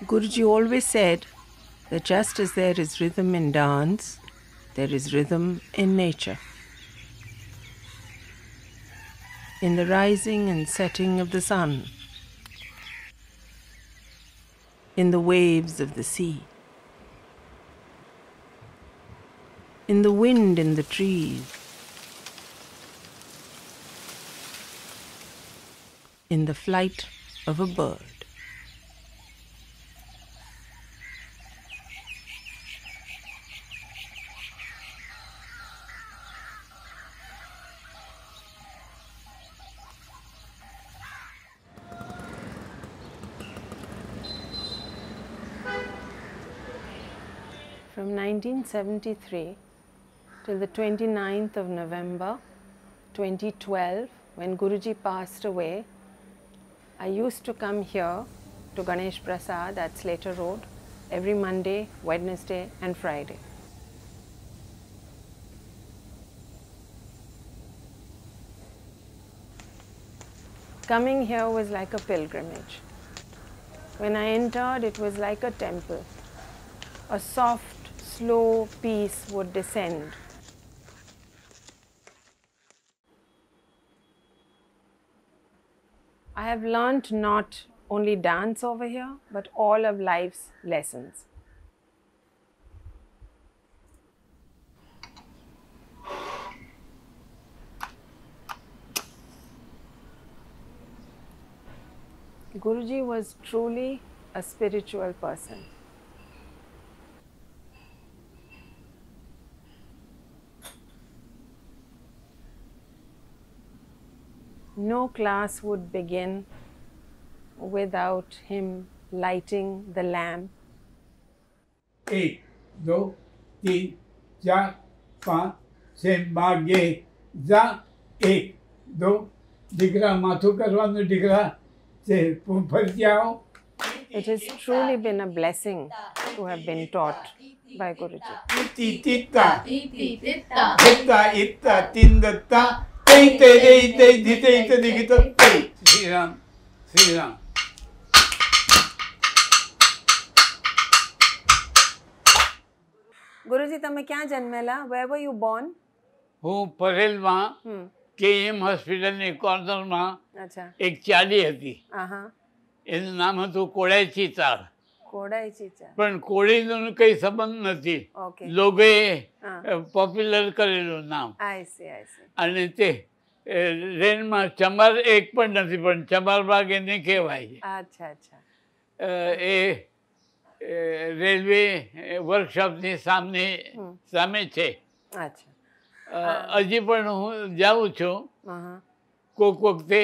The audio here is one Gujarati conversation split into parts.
Guruji always said that just as there is rhythm in dance, there is rhythm in nature. In the rising and setting of the sun, in the waves of the sea, in the wind in the trees, in the flight of a bird. From 1973 till the 29th of November 2012, when Guruji passed away, I used to come here to Ganesh Prasad at Slater Road every Monday, Wednesday and Friday. Coming here was like a pilgrimage. When I entered, it was like a temple. A soft, slow peace would descend. I have learnt not only dance over here, but all of life's lessons. Guruji was truly a spiritual person. No class would begin without him lighting the lamp. 1, 2, 3, 4, 5, 6 વાગે જા 1, 2 દીકરા માથું કરવાનું દીકરા તે ફરતી આવો. It has truly been a blessing to have been taught by Guruji. તી તીતા તીતા ઇત્તા તિંદતા તૈ તૈ તૈ તૈ ધીતે ઇતે દિગિત તૈ. શ્રીરામ શ્રીરામ. Guruji, તમે ક્યાં જન્મેલા? Where were you born? હું પરેલમાં KM હોસ્પિટલની કોર્નરમાં અચ્છા. એક ચાલી હતી. આહા. એનું નામ હતું કોળાઈ ચિતાર. કોડાઈ ચીચા. પણ કોળીનો કંઈ સંબંધ નથી. Okay. લોકોએ પોપ્યુલર કરેલું નામ. I see, I see. અને તે રેલમાં ચમાર એક પણ નથી, પણ ચમારબાગ એને કહેવાય. અચ્છા અચ્છા. એ રેલવે વર્કશોપની સામે છે. અચ્છા. હજી પણ હું જાઉં છું કોક વખતે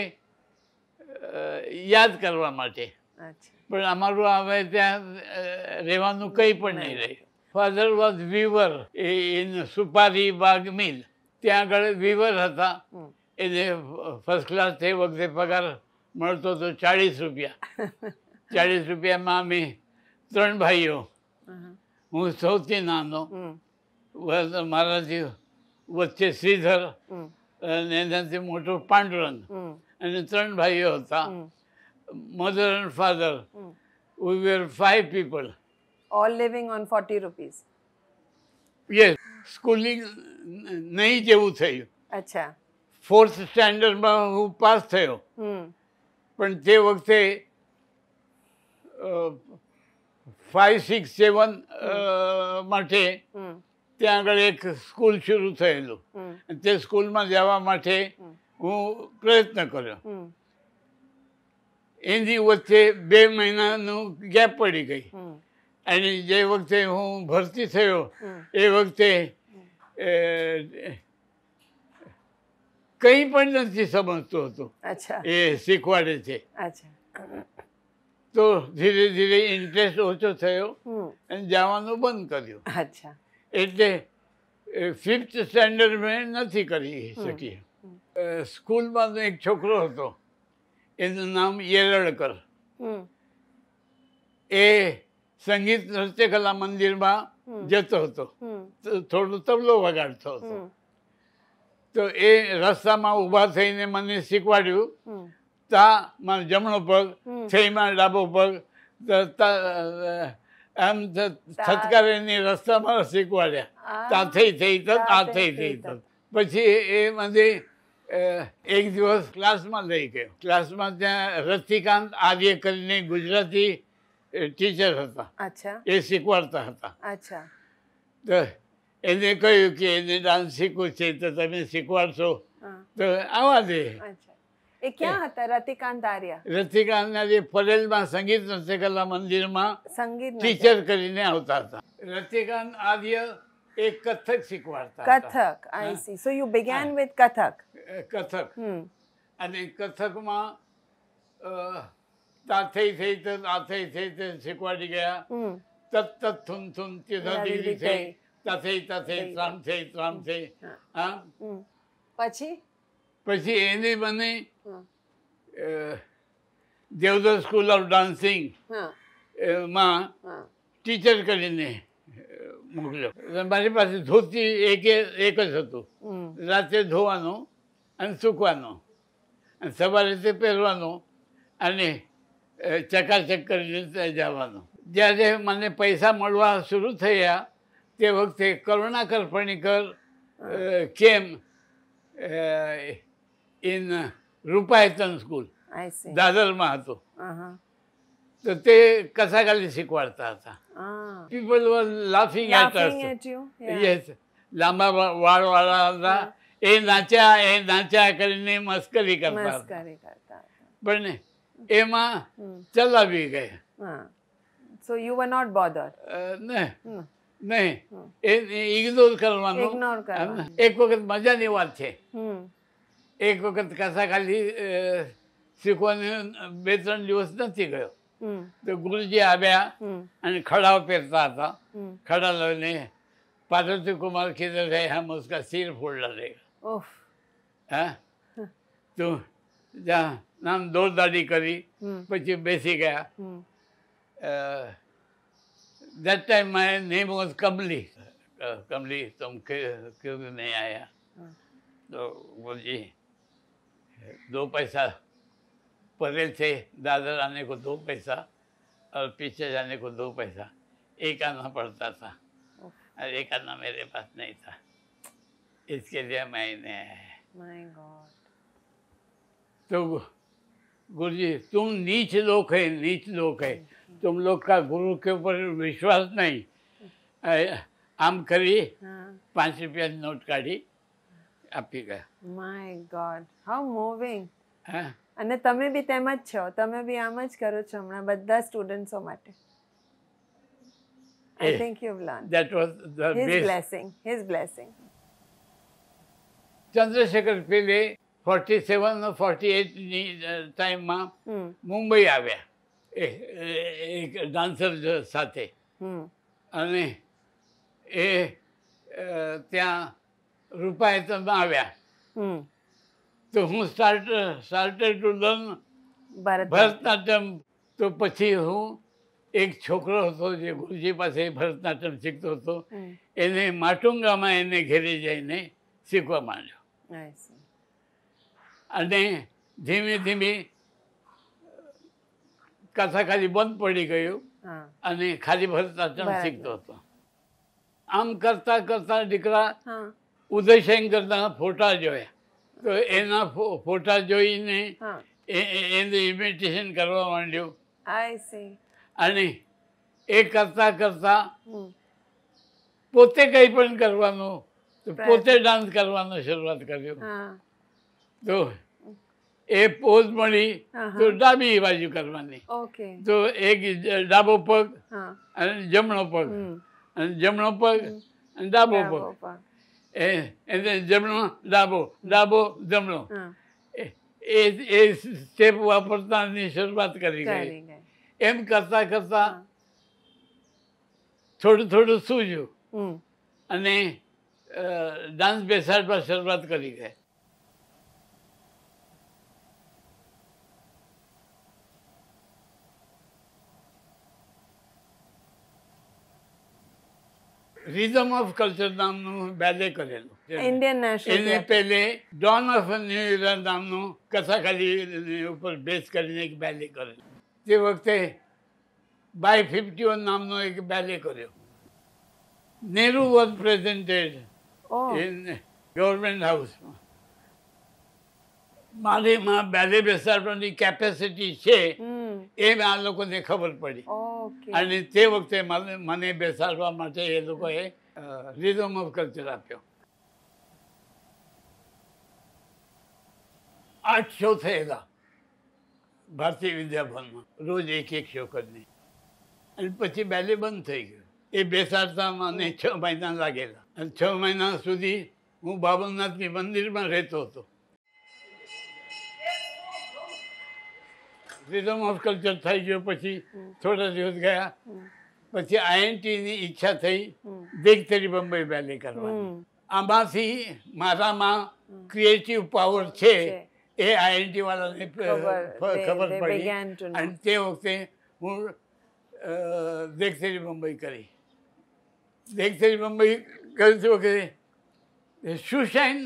યાદ કરવા માટે. અચ્છા. પણ અમારું હવે ત્યાં રહેવાનું કંઈ પણ નહીં રહ્યું. Father was weaver in Supari Baug mill. ત્યાં આગળ વીવર હતા. એને ફર્સ્ટ ક્લાસ તે વખતે પગાર મળતો હતો 40 રૂપિયા. 40 રૂપિયામાં અમે 3 ભાઈઓ, હું સૌથી નાનો, મારાથી વચ્ચે શ્રીધર અને એનાથી મોટો પાંડુરંગ, અને 3 ભાઈઓ હતા. Mother and father, we were 5 people. All living on 40 rupees. Yes. Schooling નહીં જેવું થયું. અચ્છા. 4th સ્ટેન્ડર્ડમાં હું પાસ થયો. પણ તે વખતે 5, 6, 7 માટે ત્યાં આગળ એક સ્કૂલ શરૂ થયેલું. તે સ્કૂલમાં જવા માટે હું પ્રયત્ન કર્યો. એની વચ્ચે 2 મહિનાનું ગેપ પડી ગઈ. અને જે વખતે હું ભરતી થયો એ વખતે કંઈ પણ નથી સમજતો હતો. અચ્છા. એ શીખવાડે છે. અચ્છા. તો ધીરે ધીરે ઇન્ટરેસ્ટ ઓછો થયો અને જવાનું બંધ કર્યું. અચ્છા. એટલે 5th સ્ટેન્ડર્ડ મેં નથી કરી શકી. સ્કૂલમાં એક છોકરો હતો, એનું નામ યેરળકર. એ સંગીત નૃત્યકલા મંદિરમાં જતો હતો, થોડું તબલો વગાડતો હતો. તો એ રસ્તામાં ઊભા થઈને મને શીખવાડ્યું. તા મારો જમણો પગ, થઈમાં ડાબો પગ, આમ થતકારીની રસ્તામાં શીખવાડ્યા તા થઈ થઈ તત આ થઈ થઈ તત. પછી એ મને એક દિવસ ક્લાસમાં લઈ ગયો. ક્લાસમાં ત્યાં રતિકાંત આર્ય કરીને ગુજરાતી ટીચર હતા. અચ્છા. એ શીખવાડતા હતા. અચ્છા. તો એને કહ્યું કે એને ડાન્સ શીખવું છે તો તમે શીખવાડશો તો આવવા દે. અચ્છા. એ ક્યાં હતા રતિકાંત આર્ય? રતિકાંતના જે પરેલમાં સંગીત નૃત્યકલા મંદિરમાં સંગીત ટીચર કરીને આવતા હતા. રતિકાંત આર્ય એક કથક શીખવાડતા હતા. Kathak. I see. So you began with Kathak. Kathak. અને કથકમાં તા થઈ થઈ તો આ થઈ થઈ તો શીખવાડી ગયા. તત તત થુન થુન તીધા દીધી થઈ તા થઈ ત્રામ થઈ ત્રામ થઈ. હા. પછી પછી એને મને દેવદર સ્કૂલ ઓફ ડાન્સિંગ માં ટીચર કરીને મોકલ્યો. મારી પાસે ધોતી એક જ હતું. રાતે ધોવાનું અને સૂકવાનું અને સવારે તે પહેરવાનું અને ચકાચક કરીને જવાનું. જ્યારે મને પૈસા મળવા શરૂ થયા તે વખતે કરુણાકર ફણીકર કેમ ઇન રૂપાયતન સ્કૂલ દાદરમાં હતું. તો તે કથાકલી શીખવાડતા હતા. People were laughing at us. Yes. લાંબા વાળવાળા હતા. એ નાચ્યા કરીને મસ્કરી કરતા હતા. પણ એમાં ચલાવી ગયા. So you were not bothered? નહીં. ઇગ્નોર કરવાનું. એક વખત મજાની વાત છે. એક વખત કથાકલી શીખવાની 2-3 દિવસ નથી ગયો તો ગુરુજી આવ્યા અને ખડાઓ પહેરતા હતા. ખડા લઈને પાર્વતી કુમાર કિધર है हम उसका सिर फोड़ डालेगा. હા. તો જ્યાં નામ દોરદાડી કરી પછી બેસી ગયા. that time my name was Kamli. Kamli तुम क्यों नहीं आया? तो बोलिए 2 पैसा परेल से दादर आने को 2 पैसा और पीछे जाने को 2 पैसा एक आना पड़ता था और एक आना मेरे पास नहीं था. इसके लिए मैंने माय गॉड. तो गुरुजी तुम नीच लोग है, नीच लोग है. तुम लोग का गुरु के ऊपर विश्वास नहीं. आम करी 5 રૂપિયાની નોટ કાઢી આપી ગયા. My god, how moving. હા. અને તમે બી તેમ જ છો. તમે બી આમ જ કરો છો હમણાં બધા સ્ટુડન્ટ્સો માટે. I think you have learn. That was the his blessing. Chandrashekhar પેલે 47 or 48 ની ટાઈમમાં મુંબઈ આવ્યા એક ડાન્સર સાથે. અને એ ત્યાં રૂપાયતનમાં આવ્યા. તો હું સ્ટાર્ટેડ ટુ લર્ન ભરતનાટ્યમ. તો પછી હું એક છોકરો હતો જે ગુરુજી પાસે ભરતનાટ્યમ શીખતો હતો એને માટુંગામાં એને ઘેરે જઈને શીખવા માંડ્યો. અને ધીમે ધીમે કથાકલી બંધ પડી ગયું અને ખાલી ભરતનાટ્યમ શીખતો હતો. આમ કરતા કરતા દીકરા ઉદયશંકરના ફોટા જોયા. તો એના ફોટા જોઈને એને ઇમિટેશન કરવા માંડ્યું. અને એ કરતા કરતા પોતે કંઈ પણ કરવાનું તો પોતે ડાન્સ કરવાનો શરૂઆત કર્યો. તો એ પોઝ મળી તો ડાબી બાજુ કરવાની. તો એક ડાબો પગ અને જમણો પગ અને જમણો પગ અને ડાબો પગ. એને જમણો ડાબો ડાબો જમણો એ સ્ટેપ વાપરતાની શરૂઆત કરી ગઈ. એમ કરતા કરતા થોડું થોડું સૂઝ્યું અને ડાન્સ બેસાડવા શરૂઆત કરી ગઈ. રિધમ ઓફ કલ્ચર નામનું બેલે કરેલું. Indian national. એને પહેલે ડોન ઓફ ન્યૂ ઇરા નામનું કથાકલી ઉપર બેઝ કરીને એક બેલે કરેલું. તે વખતે બાય 51 નામનો એક બેલે કર્યો. Nehru was presented Oh. In government હાઉસમાં. મારીમાં બેલે બેસાડવાની કેપેસિટી છે એ આ લોકોને ખબર પડી. Okay. અને તે વખતે મને બેસાડવા માટે એ લોકોએ રિધમ ઓફ કલ્ચર આપ્યો. 8 શો થયેલા ભારતીય વિદ્યાભવનમાં, રોજ એક શો કરીને. અને પછી બેલે બંધ થઈ ગયો. એ બેસાડતા મને 6 મહિના લાગેલા. અને 6 મહિના સુધી હું બાબરનાથની મંદિરમાં રહેતો હતો. રિધમ ઓફ કલ્ચર થઈ ગયો. પછી થોડા દિવસ ગયા પછી આઈએનટીની ઈચ્છા થઈ દેખ તેરી બંબઈ બેલે કરવાની. આમાંથી મારામાં ક્રિએટિવ પાવર છે એ આઈએનટી વાળાને ખબર પડી. અને તે વખતે હું દેખ તેરી બંબઈ કરી. દેખ તેરી બંબઈ કરી તે વખતે સુશાઈન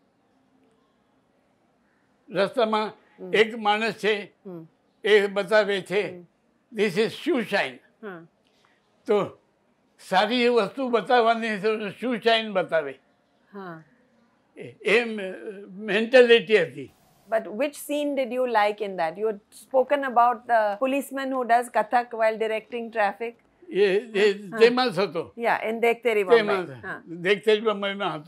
રસ્તામાં એક માણસ છે એ બતાવે છે ધીસ ઇઝ સુશાઈન. તો સારી વસ્તુ બતાવવાની સુશાઈન બતાવે એ મેન્ટાલિટી હતી. But which scene did you like in that? You had spoken about the policeman who does Kathak while directing traffic. તેમાં જ હતો. Yeah, in Dekh Teri Bombay. દેખ તેરી બંબઈમાં હતો.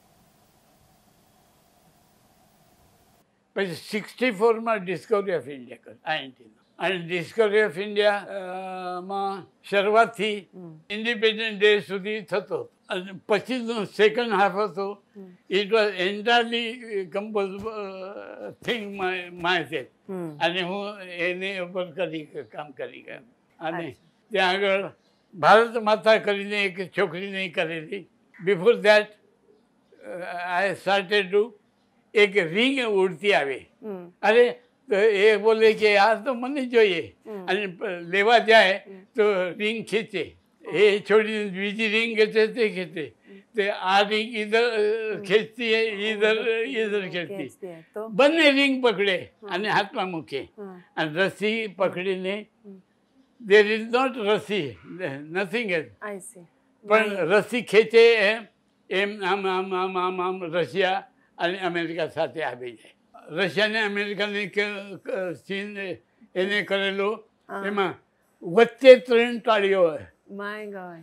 પછી 64માં ડિસ્કવરી ઓફ ઇન્ડિયા કર્યું આઈએનટીનો. અને ડિસ્કવરી ઓફ ઇન્ડિયામાં શરૂઆતથી ઇન્ડિપેન્ડન્ટ ડે સુધી થતો હતો. અને પછીનો સેકન્ડ હાફ હતો it was entirely compose thing myself. અને હું એને ઉપર કામ કરી ગયો. અને ત્યાં આગળ ભારત માતા કરીને એક છોકરીને કરેલી. Before that I started to એક રિંગ ઉડતી આવે. અરે તો એ બોલે કે આ તો મને જોઈએ. અને લેવા જાય તો રિંગ ખીચે. એ છોડીને બીજી રિંગ ખેંચે તે ખેંચે. તે આ રિંગ ઇધર ખેંચતી ઇધર ખેંચતી. બંને રિંગ પકડે અને હાથમાં મૂકે અને રસ્સી પકડીને દેર ઇઝ નોટ રસ્સી નથિંગ એઝ. પણ રસ્સી ખેંચે એમ આમ આમ આમ આમ આમ રશિયા અને અમેરિકા સાથે આવી જાય. રશિયા ને અમેરિકાની સીન એને કરેલો એમાં વચ્ચે 3 તાળીઓ હોય. My God.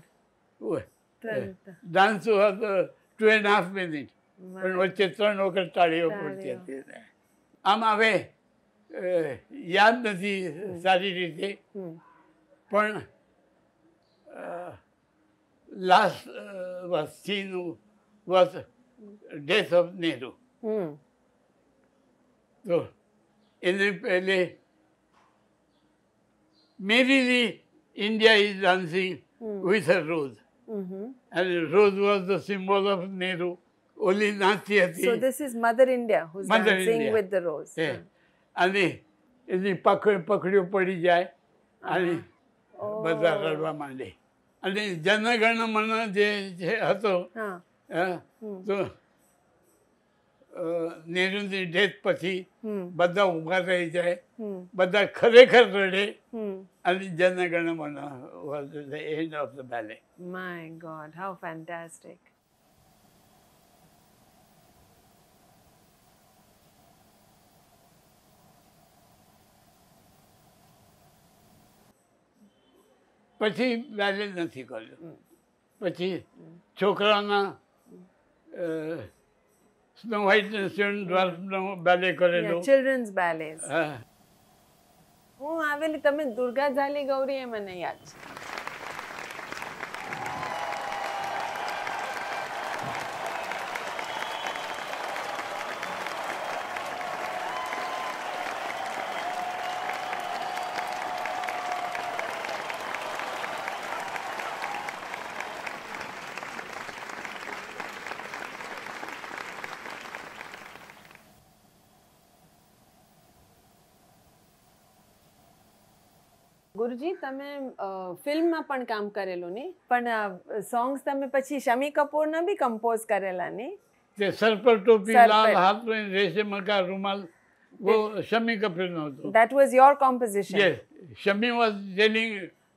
ડાન્સ 2.5 મિનિટ પણ વચ્ચે 3 વખત તાળીઓ પડતી હતી. આમ હવે યાદ નથી સારી રીતે પણ last scene was death of Nehru. તો એને પહેલે merrily India is dancing with a rose. અને rose was the symbol of Nehru. ઓલી નાચતી હતી. So this is Mother India who's dancing with the rose. અને એની પકડીઓ પડી જાય અને બધા રડવા માંડે. અને જનગણ મન જે હતો તો નેહરુની ડેથ પછી બધા ઊભા રહી જાય, બધા ખરેખર રડે અને Janagana Mana was the end of the ballet. My God, how fantastic. પછી બેલે નથી કર્યું. પછી છોકરાના સ્નો વ્હાઇટ ડ્વાર્ફનો બેલે કરેલો. Children's ballets. હું આવેલી, તમે દુર્ગા ઝાલી ગૌરી એ મને યાદ છે. ગુરુજી, તમે ફિલ્મમાં પણ કામ કરેલું ને, પણ સોંગ્સ તમે પછી શમી કપૂરના બી કમ્પોઝ કરેલા ને? તે સર પર ટોપી લાલ હાથ में रेशम का रुमाल वो शमी कपूर નો હતો. That was your composition? Yes, Shami was telling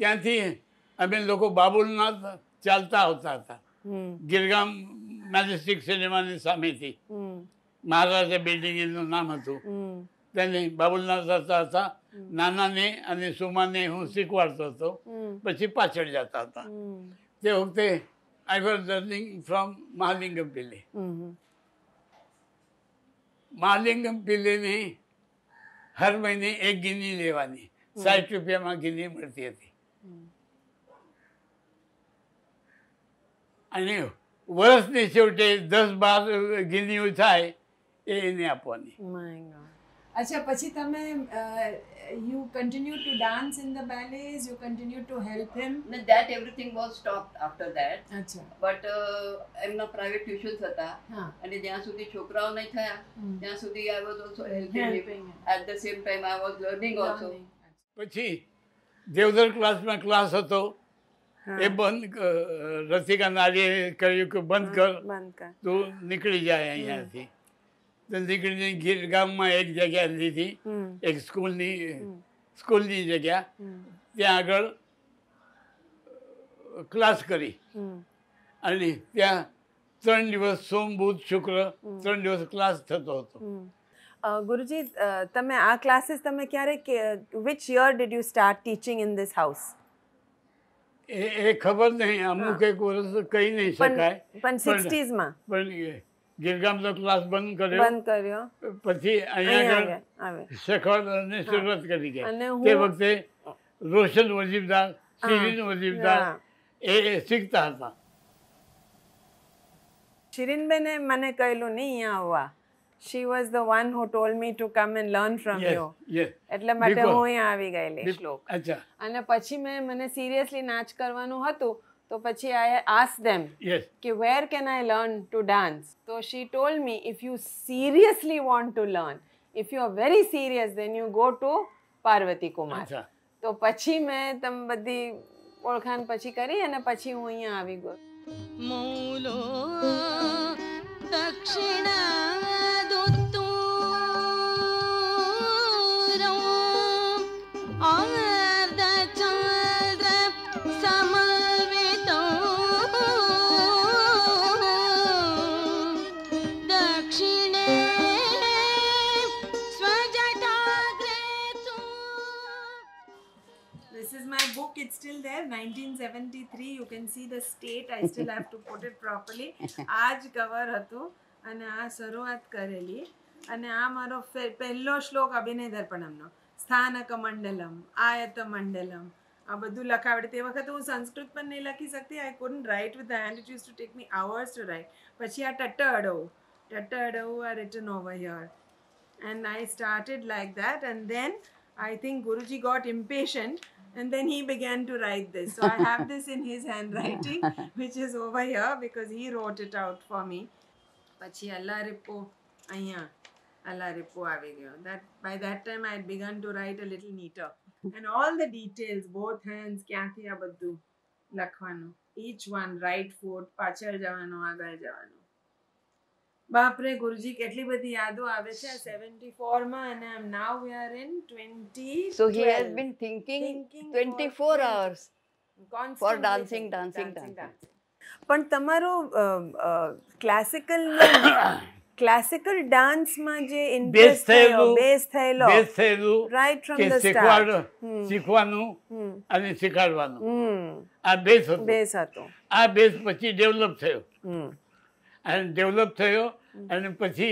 ત્યાંથી અમે લોકો બાબુલનાથ ચાલતા આવતા હતા ગિરગામ મેજેસ્ટિક સિનેમાની સામેથી. મહારાજા બિલ્ડિંગ એનું નામ હતું. તેને બાબુલનાથ આવતા હતા. નાનાને અને સુમાને હું શીખવાડતો હતો, પછી પાછળ જતા હતા. તે વખતે I was learning from Mahalingam Pillai. Mahalingam પિલ્લેની હર મહિને એક ગિની લેવાની, 60 રૂપિયામાં ગિની મળતી હતી. અને વર્ષની છેવટે 10-12 ગિનીઓ થાય એ એને આપવાની. અચ્છા, પછી તમે you continue to dance in the ballets, you continue to help him? No, that everything was stopped after that. અચ્છા. But એમના પ્રાઇવેટ ટ્યુશન્સ હતા અને જ્યાં સુધી છોકરાઓ નહીં થયા ત્યાં સુધી I was also helping him. At the same time I was learning also. પછી દેવદર ક્લાસમાં ક્લાસ હતો એ બંધ, રસિકા નારીએ કહ્યું કે બંધ કર, તું નીકળી જાય અહીંયાથી. તો નીકળીને ગીરગામમાં એક જગ્યા લીધી, એક સ્કૂલની જગ્યા. ત્યાં આગળ ક્લાસ કરી અને ત્યાં 3 દિવસ સોમ બુધ શુક્ર 3 દિવસ ક્લાસ થતો હતો. ગુરુજી, તમે આ ક્લાસીસ તમે ક્યારે, which year did you start teaching in this house? એ ખબર નહીં, અમુક એક વર્ષ કહી નહીં શકાય. પણ 60s માં? પણ ગિરગામનો ક્લાસ બંધ કર્યો, પછી અહીંયા શેખવડ અને સુરત કરી ગયા. તે વખતે રોશન વજીફદાર, શિરીન વજીફદાર એ શીખતા હતા. શિરીનબેને મને કહેલું નહીં અહીંયા આવવા. She was the one who told me to come and learn from you. એટલે માટે હું અહીંયા આવી ગયેલી શ્લોક. અને પછી મને સિરિયસલી નાચ કરવાનું હતું, તો પછી I asked them કે where can I learn to dance? So she told me, if you seriously want to learn, if you are very serious, then you go to Parvati Kumar. તો પછી મેં તમે બધી ઓળખાણ પછી કરી અને પછી હું અહીંયા આવી ગયો. મૂલો દક્ષિણ It's still there, 1973. You can see the state. I still have to put it properly. આજ કવર હતું અને આ શરૂઆત કરેલી. અને આ મારો પહેલો શ્લોક અભિનય દર્પણમનો, સ્થાનક મંડલમ, આયત મંડલમ, આ બધું લખાવડે. તે વખતે હું સંસ્કૃત પણ નહીં લખી શકતી. I couldn't write with the hand. It used to take me hours to write. પછી આ ટટ અડવું are written over here. And I started like that, and then I think Guruji got impatient. And then he began to write this. So I have this in his handwriting, which is over here because he wrote it out for me. Pachi Allah Rippo, અહીંયા Allah Rippo આવી ગયો. That by that time I had begun to write a little neater. And all the details, both hands, ક્યાંથી આ બધું લખવાનું. Each one, right foot, પાછળ જવાનું, આગળ જવાનું. બાપરે ગુરુજી, કેટલી બધી યાદો આવે છે 74 માં, અને now we are in 20. So he has been thinking 24 hours for dancing. પણ તમારો ક્લાસિકલ ડાન્સમાં જે ઇન્ટરેસ્ટ બેઝ થયેલો રાઈટ ફ્રોમ ધ સ્ટાર્ટ, શીખવાનું અને શીખવાડવાનું, આ બેઝ હતો. આ બેઝ પછી ડેવલપ થયો અને અને પછી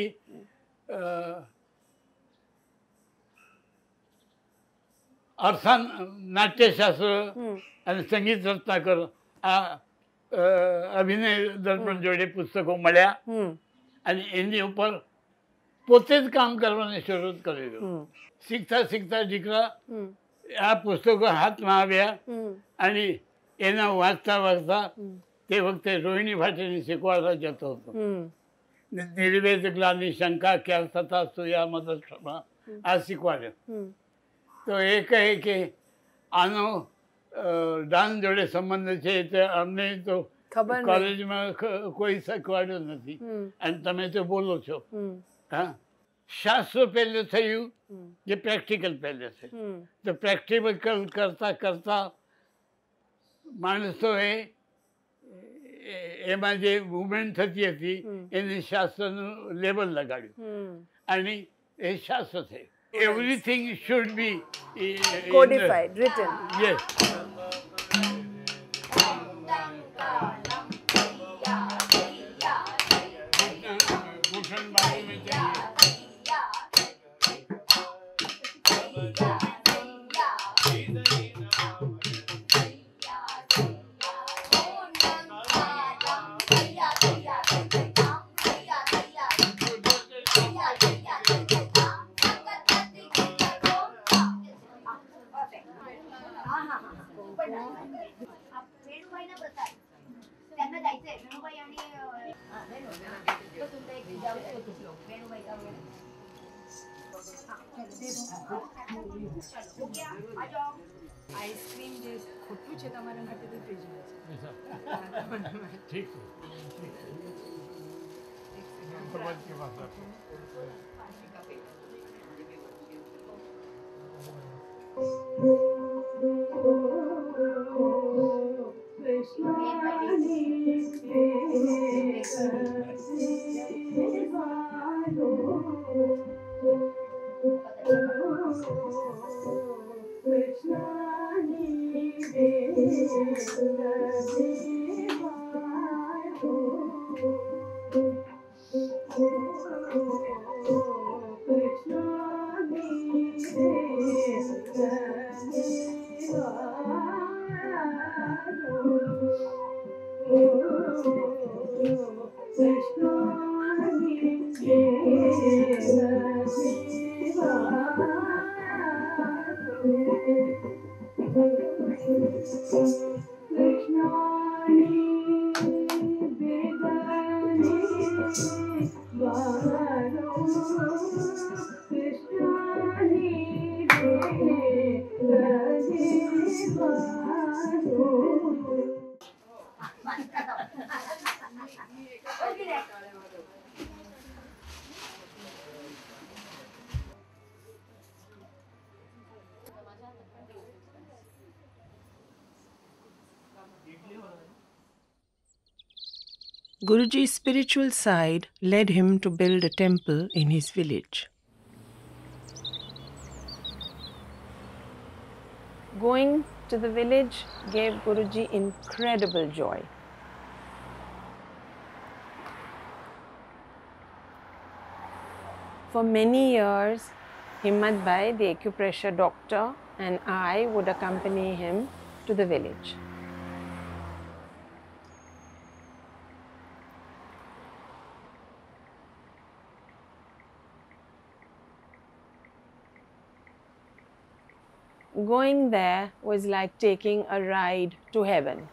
અર્થાન નાટ્યશાસ્ત્ર અને સંગીત રત્નાકર આ અભિનય દર્પણ જોડે પુસ્તકો મળ્યા અને એની ઉપર પોતે જ કામ કરવાની શરૂઆત કરી. શીખતા દીકરા આ પુસ્તકો હાથમાં આવ્યા અને એના વાંચતા તે વખતે રોહિણી ભાટીને શીખવાડવા જતો હતો. નિર્વેદ ગ્લાની શંકા ક્યાં થતા સુયા મદદ ક્ષમા, આ શીખવાડ્યો. તો એ કહે કે આનો ડાન્સ જોડે સંબંધ છે, તે અમને તો કોલેજમાં કોઈ શીખવાડ્યું નથી અને તમે તો બોલો છો. હા, શાસ્ત્ર પહેલે થયું કે પ્રેક્ટિકલ પહેલે છે. તો પ્રેક્ટિકલ કરતા માણસોએ એમાં જે મુવમેન્ટ થતી હતી એને શાસ્ત્રનું લેબલ લગાડ્યું અને એ શાસ્ત્ર છે. Everything should be Codified, written. Yes. Bhushan Babu में चाहिए. त्यांना जायचंय वेणुबाई आणि આઈસ્ક્રીમ જે ખોટું છે તમારા માટે તો ફ્રીજમાં ठीक है. प्रबंध के पास रखो. Guruji's spiritual side led him to build a temple in his village. Going to the village gave Guruji incredible joy. For many years, Himmat Bhai, the acupressure doctor, and I would accompany him to the village. Going there was like taking a ride to heaven.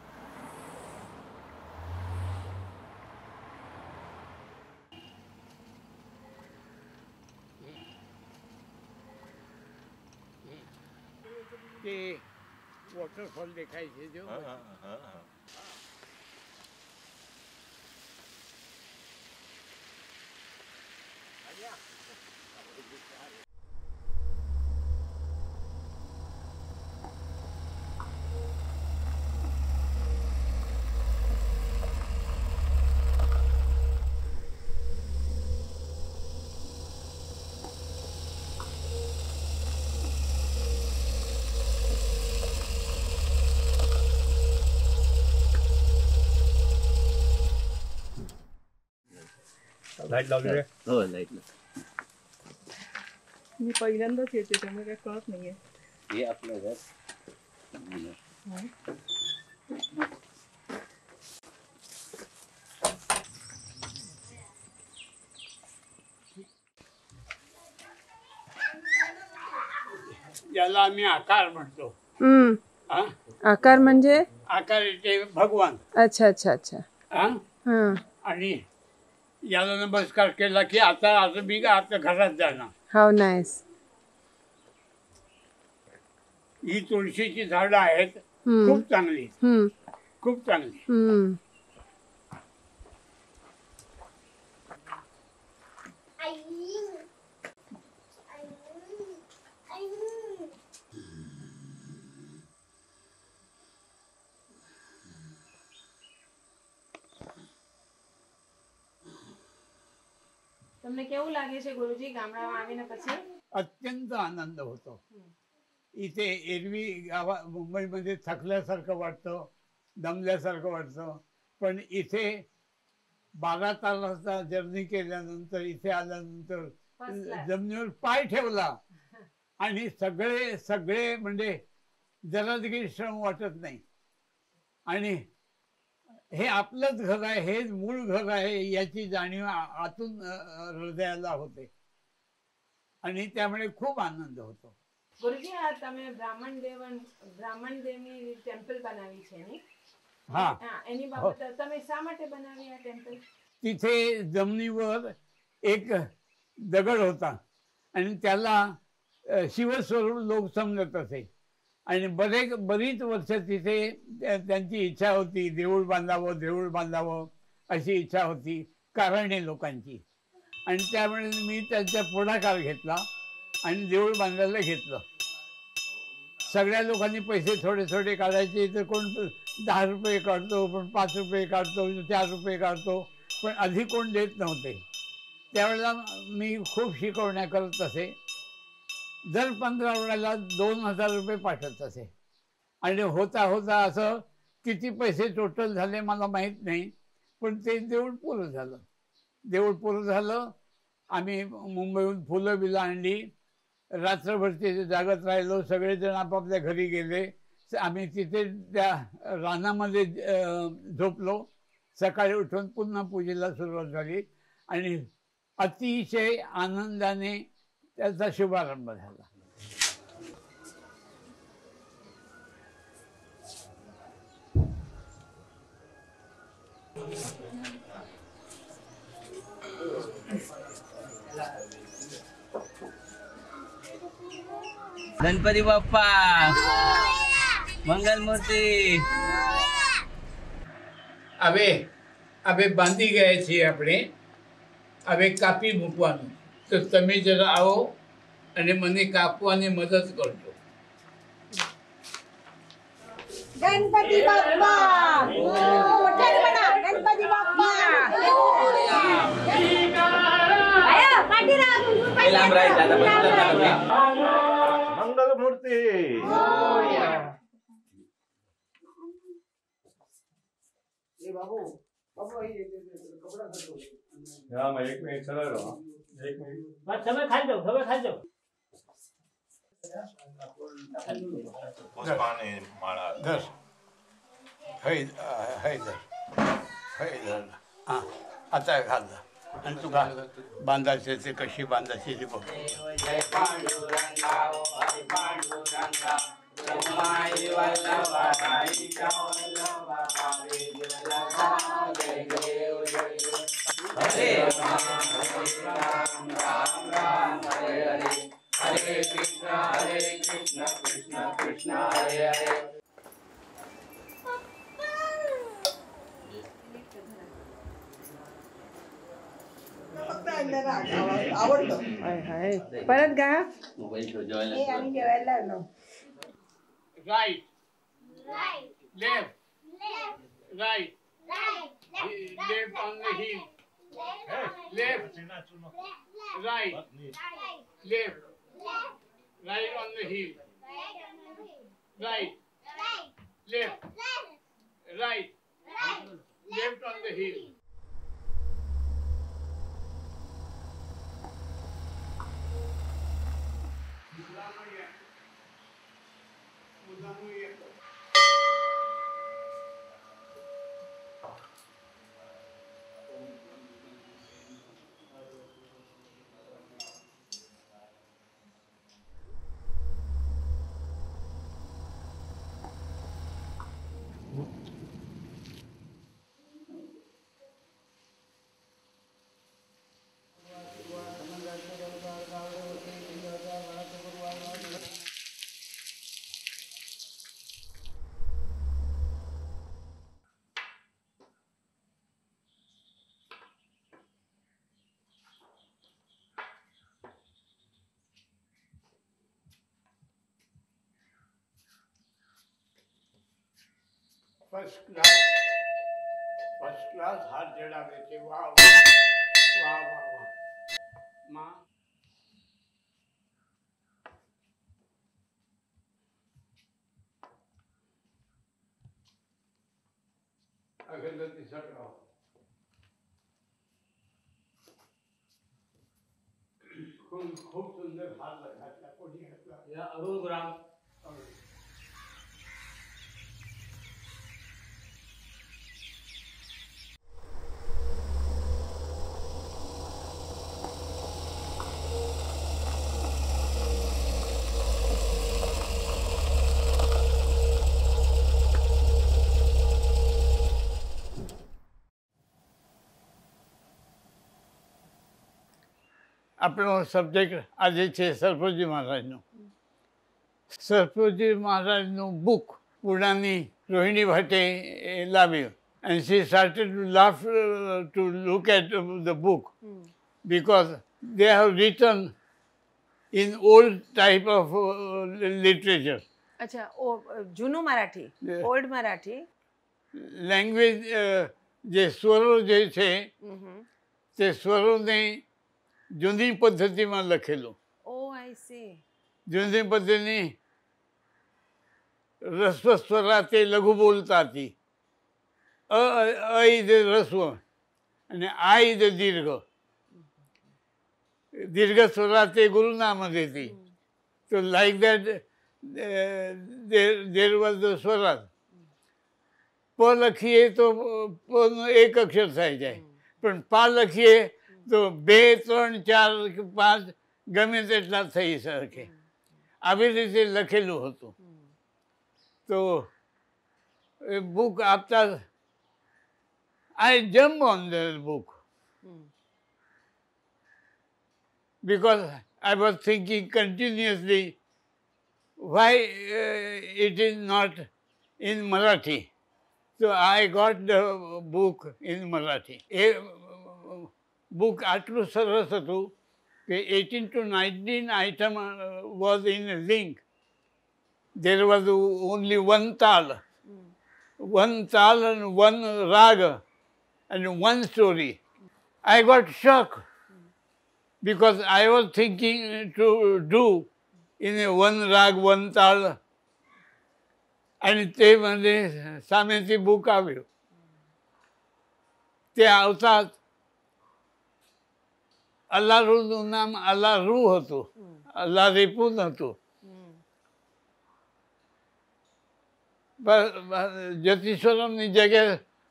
કે વોટરફોલ દેખાય છે જો. लाईट लावली रे. हो लाईट मी पहिल्यांदाच येते त्यामुळे काही कळत नाहीये. हे आपलं घर. याला आम्ही आकार म्हणतो. हा? आकार म्हणजे? आकार ते भगवान. अच्छा अच्छा अच्छा. हा? आणि याला नमस्कार केला की आता मी आता घरात जाणार. हाऊ नाईस. ही तुळशीची झाडं आहेत खूप चांगली, खूप चांगली. તમને કેવું લાગે છે ગુરુજી ગામડામાં આવીને પછી? अत्यंत आनंद होतो. इथे एरवी मुंबईमध्ये थकल्यासारखं वाटतं, दमल्यासारखं वाटतं, पण इथे 12 तासाचा जर्नी केल्यानंतर इथे आल्यानंतर जमिनीवर पाय ठेवला आणि सगळे सगळे म्हणजे जरा देखील श्रम वाटत नाही. आणि हे आपलंच घर आहे, हेच मूळ घर आहे याची जाणीव आतून हृदयाला होते आणि त्यामुळे खूप आनंद होतो. ગુરુજી આ તમે બ્રાહ્મણદેવની ટેમ્પલ બનાવી છે ને? હા, એની બાબત તમે શા માટે બનાવી આ ટેમ્પલ? तिथे जमिनीवर एक दगड होता आणि त्याला शिवस्वरूप लोक समजत असे आणि बरीच वर्ष तिथे त्यांची इच्छा होती देऊळ बांधावं अशी इच्छा होती कारणे लोकांची. आणि त्यामुळे मी त्यांचा पुढाकार घेतला आणि देऊळ बांधायला घेतलं. सगळ्या लोकांनी पैसे थोडे थोडे काढायचे, तर कोण 10 रुपये काढतो, कोण 5 रुपये काढतो, 4 रुपये काढतो, पण अधिक कोण देत नव्हते. त्यावेळेला मी खूप शिकवण्या करत असे. दर 15 वेळेला 2000 रुपये पाठवत असे. आणि होता होता असं किती पैसे टोटल झाले मला माहीत नाही, पण ते देऊळ पुरं झालं. आम्ही मुंबईहून फुलं बिलं आणली, रात्रभर तिथे जागत राहिलो. सगळेजण आपापल्या घरी गेले. आम्ही तिथे त्या रानामध्ये झोपलो. सकाळी उठून पुन्हा पूजेला सुरुवात झाली आणि अतिशय आनंदाने त्याचा शुभारंभ झाला. गणपती बाप्पा मंगल मूर्ति. હવે બાંધી ગયા છીએ આપણે. હવે કાપી મૂકવાનું. તો તમે જરા આવો અને મને કાપવાની મદદ કરજો. गणपती बाप्पा मोठ्याने म्हणा, गणपती बाप्पा मंगल मूर्ती. एक मिनिट सरळ राहा. एक मिनिट समय खाली जाऊ. पुष्पाने माळा धर. धर. हां, आता घाललं आणि तू घाल. बांधायचे ते कशी बांधायची ती बघ. Hare Krishna, Krishna Krishna, Hare Hare. आवडतं. परत गा. मोबाईल ठेव हे जेवायला. आम्ही जेवायला लागलो. Right, Right, left, left, right, right, left on the hill, left, left, right, right, left, left, right on the hill, right on the hill, right, right, left, left, right, right, left on the hill. First class हाथ जड़ा बेटे. वाह वाह वाह वाह. माँ अगरबत्ती सड़काओ। खूब सुंदर हाथ लगा कोठी या अरुण गुराम આપણો સબ્જેક્ટ આજે છે સરસ્વતી મહારાજનો. સરસ્વતી મહારાજનું બુક પુરાની રોહિણી ભટ્ટે લાવ્યું. And she started to laugh to look at the book because they have written in old type of literature. अच्छा ओ જૂનું Marathi Yeah. Old Marathi language જે સ્વરો જે છે તે સ્વરોને જૂની પદ્ધતિમાં લખેલું. ઓ આઈ સી જૂની પદ્ધતિની રસ્વ સ્વરા તે લઘુ બોલતા હતી. અ ઇઝ રસ્વ અને આ ઇઝ દીર્ઘ. દીર્ઘ સ્વરા તે ગુરુનામાં હતી. તો like that there was the Swaraj. પ લખીએ તો પનો એક અક્ષર થઈ જાય, પણ પા લખીએ તો 2, 3, 4 કે 5 ગમે તેટલા થઈ શકે. આવી રીતે લખેલું હતું. તો એ બુક આપતા I jump on the book because I was thinking continuously why it is not in Marathi. So I got the book in Marathi. એ book આટલું સરસ હતું કે 18 to 19 item was in a link. There was only one tal and one raga and one story. I got shocked because I was thinking to do in a one rag, one tal, and તે મને સામેથી બુક આવ્યું. તે આવતા અલ્લારૂનું નામ અલ્લારૂ હતું, અલ્લારીપુ નહોતું. જ્યોતિષ્વરમની જગ્યાએ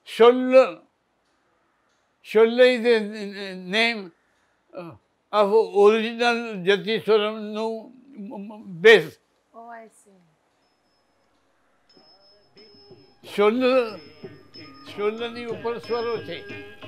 શોલ્લ is the name of original જ્યોતિષ્વરમનું બેઝ. ઓ આઈ સી શોલ્લની ઉપર સ્વરો છે.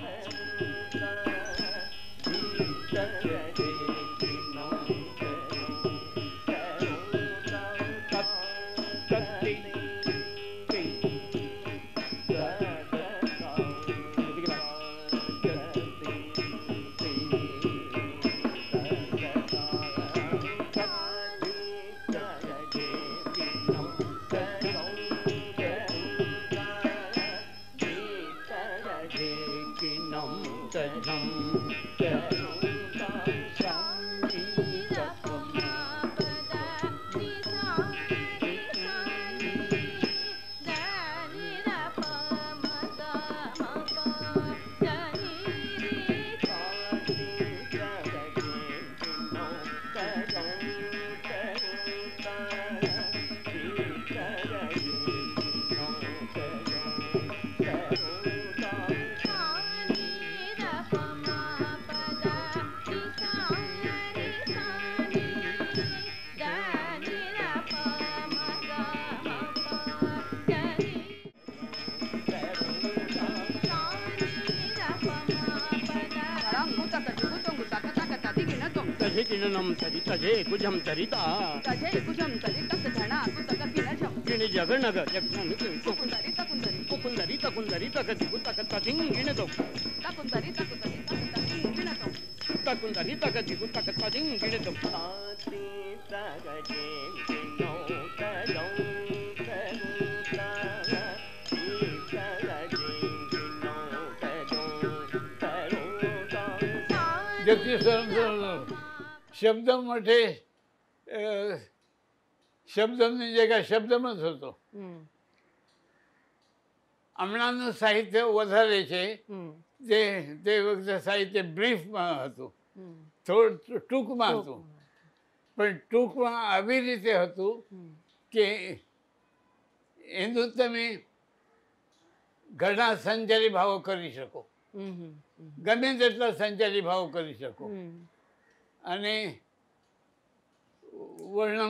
కిరణం సరిత జే కుజం సరిత तजे कुजम तलित धना कुतक किनजम కిని జగనగ యజ్ఞం कुंदरी तकुंदरी కుకుందరి తకుందరి తగతి కుతక తదింగినదో तकुंदरी तकुंदरी तकुंदरी किनजम తకుందరి తగతి కుతక తదింగినదో సాతి తగజే కినో తజం શબ્દ માટે શબ્દની જગ્યા શબ્દમાં જ હતો. હમણાંનું સાહિત્ય વધારે છે, તે વખતે સાહિત્ય બ્રીફમાં હતું, થોડું ટૂંકમાં હતું. પણ ટૂંકમાં આવી રીતે હતું કે એનું તમે ઘણા સંચારી ભાવો કરી શકો, ગમે તેટલા સંચારી ભાવો કરી શકો. અને વર્ણમ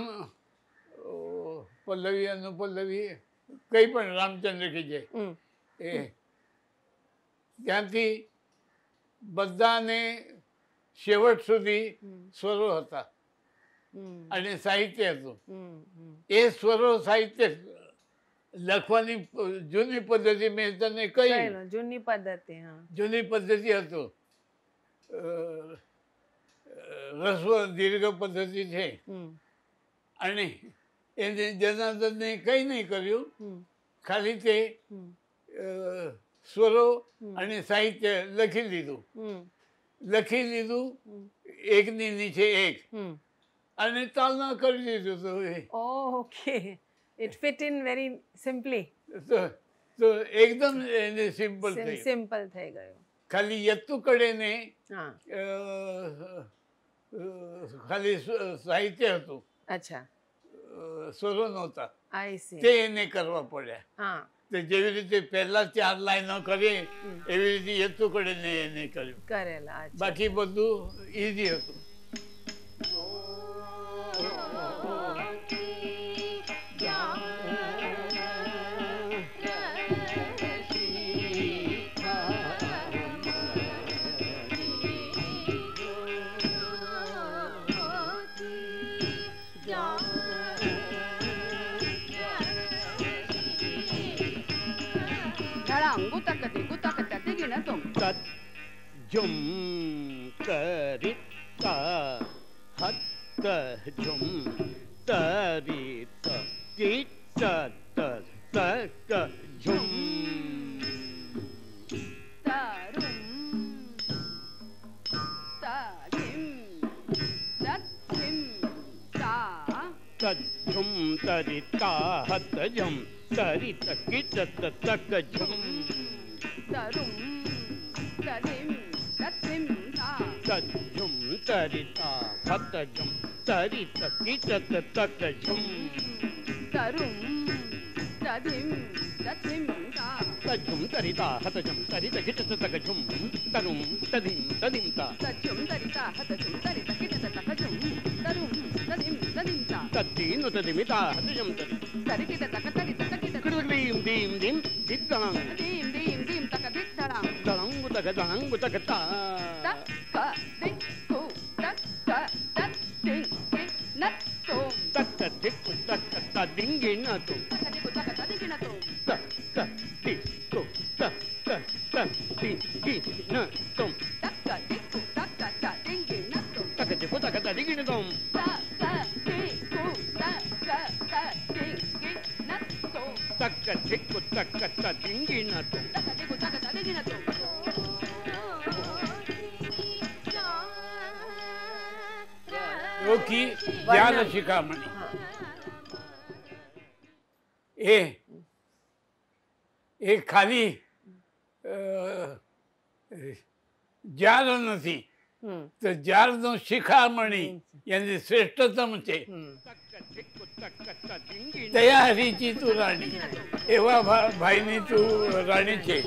પલ્લવી અનુપલ્લવી કંઈ પણ રામચંદ્ર કી જય એ ત્યાંથી બધાને છેવટ સુધી સ્વરો હતા અને સાહિત્ય હતું. એ સ્વરો સાહિત્ય લખવાની જૂની પદ્ધતિ મેં તને કહી, જૂની પદ્ધતિ હતું. રસ્વ દીર્ઘ પદ્ધતિ છે. અને એને જનાર્દનને કંઈ નહીં કર્યું, ખાલી તે સ્વરો અને સાહિત્ય લખી લીધું એકની નીચે એક, અને તાલના કરી દીધું હતું. Okay, it fit in very simply. તો એકદમ એને સિમ્પલ થઈ ગયું. ખાલી યત્તુ કડેને ખાલી સાહિત્ય હતું. અચ્છા, સ્વરો નહોતા, આઈ સી. તે એને કરવા પડ્યા. તો જેવી રીતે પહેલા 4 લાઈનો કરી એવી રીતે યત્તુ કડેને એને કર્યું કરેલા. બાકી બધું ઈઝી હતું. झुम करिता हत झुम तरित किट तक झुम तरुम तजिम तत्सिम ता तज्झुम तरिता हत झुम तरित किट तक झुम तरुम तरिम तत्सिम ता तज्झुम तरिता हत झुम तरित किट तक झुम तरुम तदिम तत्सिम ता तज्झुम तरिता हत झुम तरित किट तक झुम तरुम तदिम ता तज्झुम तरिता हत झुम तरित किट तक झुम तरुम तदिम ता तद्दीन तदिमिता हत झुम तरिकिट तक तरित किट dim dim dim diddang dim तक दिद्धराम dalang tag ta tak ka dik ku tak ka tak ding ding nat to tak dik tak ta dingin to tak dik tak ta ding na to tak dik tak dingin to tak ka dik tak ta ding na to tak dik tak ta dingin to tak ka dik ku tak ta ding nat to tak dik tak ta dingin to tak dik tak ta ding na to યોગી જ્ઞાન શિખામણી એ ખાલી જાર નથી, તો જારનું શિખામણી એની શ્રેષ્ઠતમ છે. દયા હરીચી તું રાણી, એવા ભાઈની તું રાણી છે.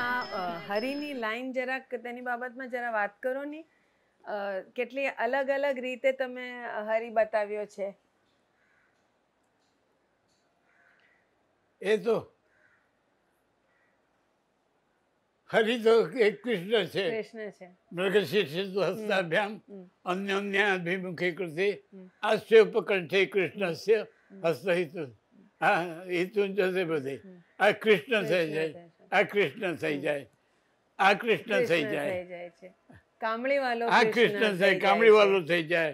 હરિની લાઈન જરાક તેની બાબતમાં જરા વાત કરો ની. કેટલી અલગ અલગ રીતે તમે હરિ બતાવ્યો છે. એ તો હરિ તો એક કૃષ્ણ છે. કૃષ્ણ છે. મૃગશિર્ષિત હસ્તાભ્યામ અન્યોન્યાભિમુખી કૃતિ આસ્ય ઉપકંઠે કૃષ્ણસ્ય હસ્તહિતુ. હા હિતુ જશે બધે. આ કૃષ્ણ થઈ જાય, આ કૃષ્ણ થઈ જાય, આ કૃષ્ણ થઈ જાય, કામળી વાલો આ કૃષ્ણ થઈ કામળી વાળું થઈ જાય,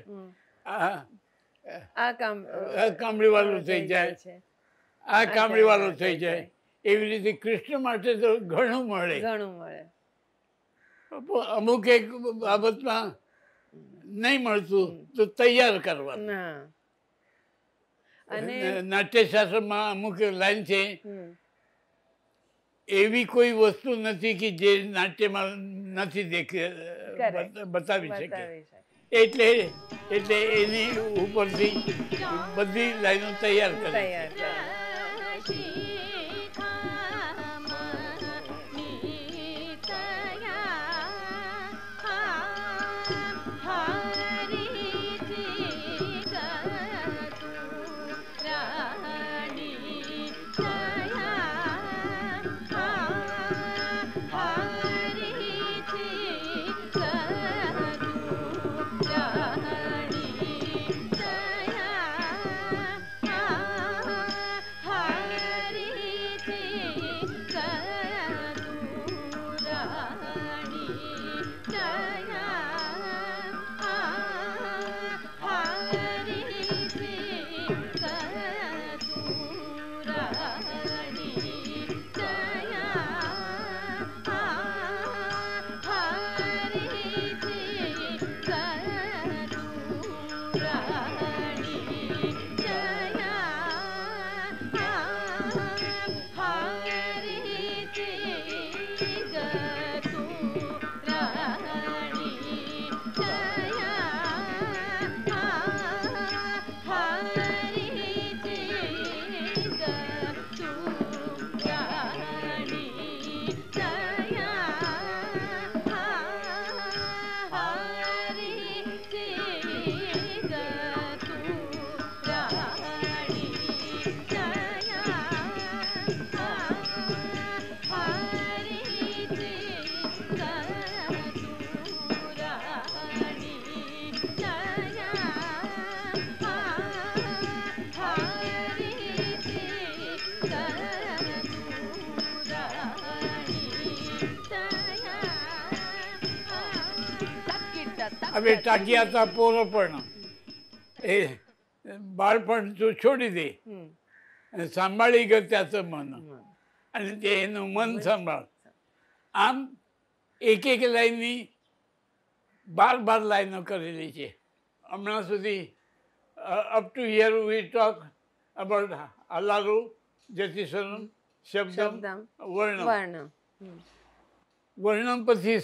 આ કામળી વાળું થઈ જાય, આ કામળી વાળું થઈ જાય. એવી રીતે કૃષ્ણ માટે તો ઘણું મળે. ઘણું મળે. અમુક એક બાબતમાં નહીં મળતું તો તૈયાર કરવાનું. અને નાટ્યશાસ્ત્રમાં અમુક લાઈન છે, એવી કોઈ વસ્તુ નથી કે જે નાટ્યમાં નથી બતાવી શકે. એટલે એની ઉપરથી બધી લાઈનો તૈયાર કરે. હવે ટાંકિયા હતા પોરોપણ એ બાળપણ તું છોડી દે અને સાંભળી ગયો ત્યાં તો મન અને તે એનું મન સંભાળ. આમ એક એક લાઈનની 12 લાઈનો કરેલી છે હમણાં સુધી. Up to here we talk about અલારુ, જતિસ્વરમ, શબ્દમ, વર્ણમ. વર્ણમ પછી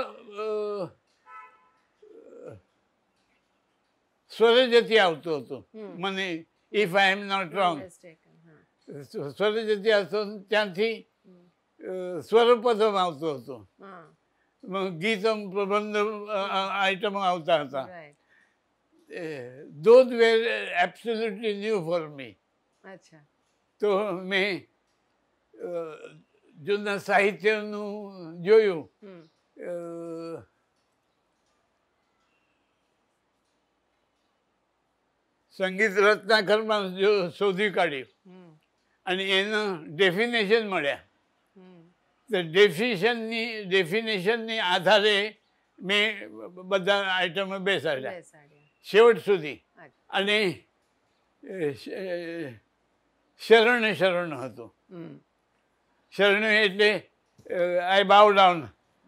સ્વરજતી આવતું હતું. મને if I am not wrong Swarajati આવતો, ત્યાંથી સ્વરપદમ આવતું હતું, ગીતમ, પ્રબંધ આઈટમો આવતા હતા. those were absolutely new for me. તો મેં જૂના સાહિત્યનું જોયું. સંગીત રત્નાકરમાં શોધી કાઢ્યું અને એનું ડેફિનેશન મળ્યા. તો ડેફિનેશનની આધારે મેં બધા આઈટમો બેસાડ્યા છેવટ સુધી. અને શરણ હતું. શરણ એટલે આઈ બાવ ડાઉન,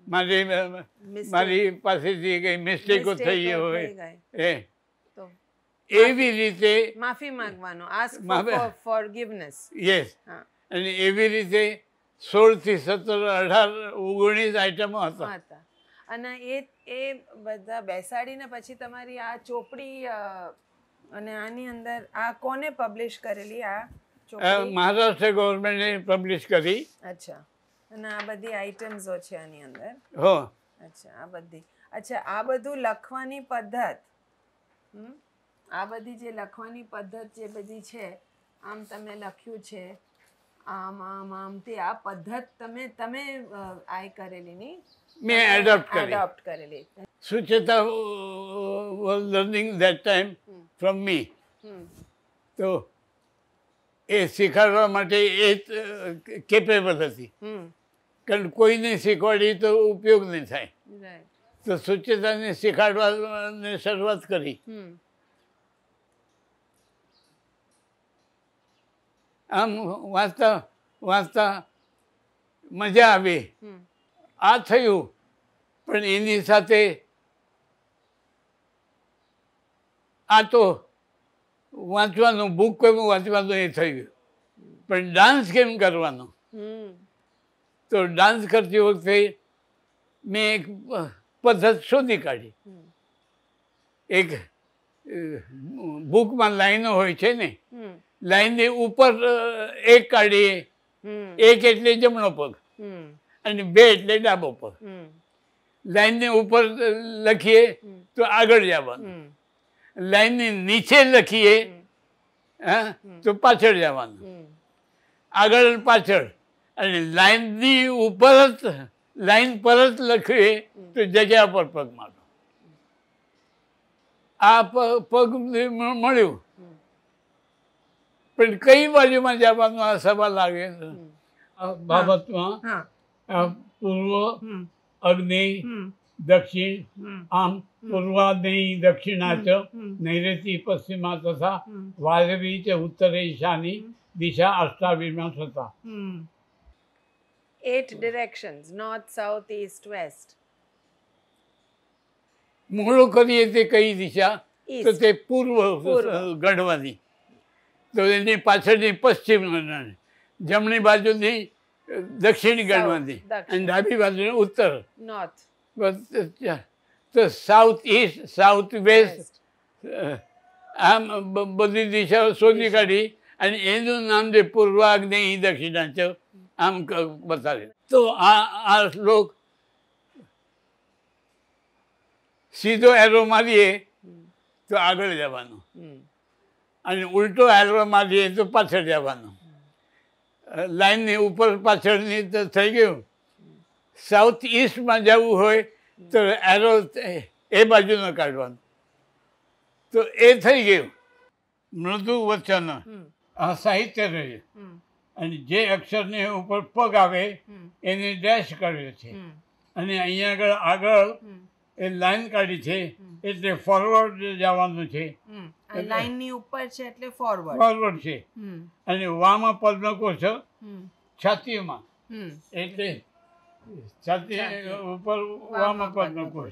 મારી પાસેથી કઈ મિસ્ટેકો થઈ હોય એ એવી રીતે માફી માંગવાનો, આસ્ક ફોરગિવનેસ. યસ. અને એવી રીતે 16 થી 17, 18, 19 આઈટમો હતા. અને એ બધા બેસાડીને પછી તમારી આ ચોપડી અને આની અંદર આ કોને પબ્લિશ કરેલી? આ ચોપડી મહારાષ્ટ્ર ગવર્મેન્ટે પબ્લિશ કરી. અચ્છા. અને આ બધી આઇટમ્સો છે આની અંદર. હો અચ્છા આ બધી. અચ્છા આ બધું લખવાની પદ્ધત, આ બધી જે લખવાની પદ્ધત જે બધી છે, આમ તમે લખ્યું છે આમ આમ આમ તે આ પદ્ધત તમે આ કરેલી ની મેં એડોપ્ટ કરેલી. Sucheta was learning that time from me. તો એ શીખવાડવા માટે એ કેપેબલ હતી, કારણ કોઈને શીખવાડી તો ઉપયોગ નહીં થાય. તો સુચેતાને શીખવાડવાની શરૂઆત કરી. આમ વાંચતા વાંચતા મજા આવી. આ થયું, પણ એની સાથે આ તો વાંચવાનું, બુક કેમ વાંચવાનું એ થઈ ગયું, પણ ડાન્સ કેમ કરવાનો? તો ડાન્સ કરતી વખતે મેં એક પદ્ધત શોધી કાઢી. એક બુકમાં લાઈનો હોય છે ને, લાઈનની ઉપર એક કાઢીએ, એક એટલે જમણો પગ અને બે એટલે ડાબો પગ. લાઈનની ઉપર લખીએ તો આગળ જવાનું, લાઈનની નીચે લખીએ તો પાછળ જવાનું, આગળ પાછળ. અને લાઈનની ઉપર જ લાઈન પર જ લખીએ તો જગ્યા પર પગ મારો. આ પગ મળ્યું, પણ કઈ બાજુમાં જવાનું આ સવાલ આવે. આ બાબતમાં પૂર્વ, અગ્નિ, દક્ષિણ, આમ પૂર્વાગ્નિ દક્ષિણાચ નૈઋતિ પશ્ચિમા તથા વાયવ્ય ચ ઉત્તરે ઈશાની દિશા અષ્ટાવીમાં થતા. 8 directions, north, south, east, west. મૂળો કરીએ તે કઈ દિશા? તો તે પૂર્વ ગણવાની. તો એની પાછળની પશ્ચિમ ગણવાની, જમણી બાજુની દક્ષિણ ગણવાની અને ડાબી બાજુની ઉત્તર, north. તો સાઉથ ઈસ્ટ, સાઉથ વેસ્ટ, આમ બધી દિશાઓ શોધી કાઢી અને એનું નામ જે પૂર્વાગ્નિ દક્ષિણાંચ આમ બતાવે. તો આ શ્લોક સીધો એરો મારીએ તો આગળ જવાનું અને ઉલટો એરો મારીએ તો પાછળ જવાનું. લાઈનની ઉપર પાછળની તો થઈ ગયું. સાઉથ ઈસ્ટમાં જવું હોય તો એરો એ બાજુનો કાઢવાનો, તો એ થઈ ગયું. મૃદુ વચન આ સાહિત્ય રહ્યું. અને જે અક્ષરની ઉપર પગ આવે એને ડેશ કર્યો છે, અને અહીંયા આગળ એ લાઈન કાઢી છે એટલે ફોરવર્ડ જવાનું છે. લાઈનની ઉપર છે એટલે ફોરવર્ડ છે. અને વામ પદ્મકોશ છાતીમાં, એટલે છાતી ઉપર વામ પદ્મકોશ.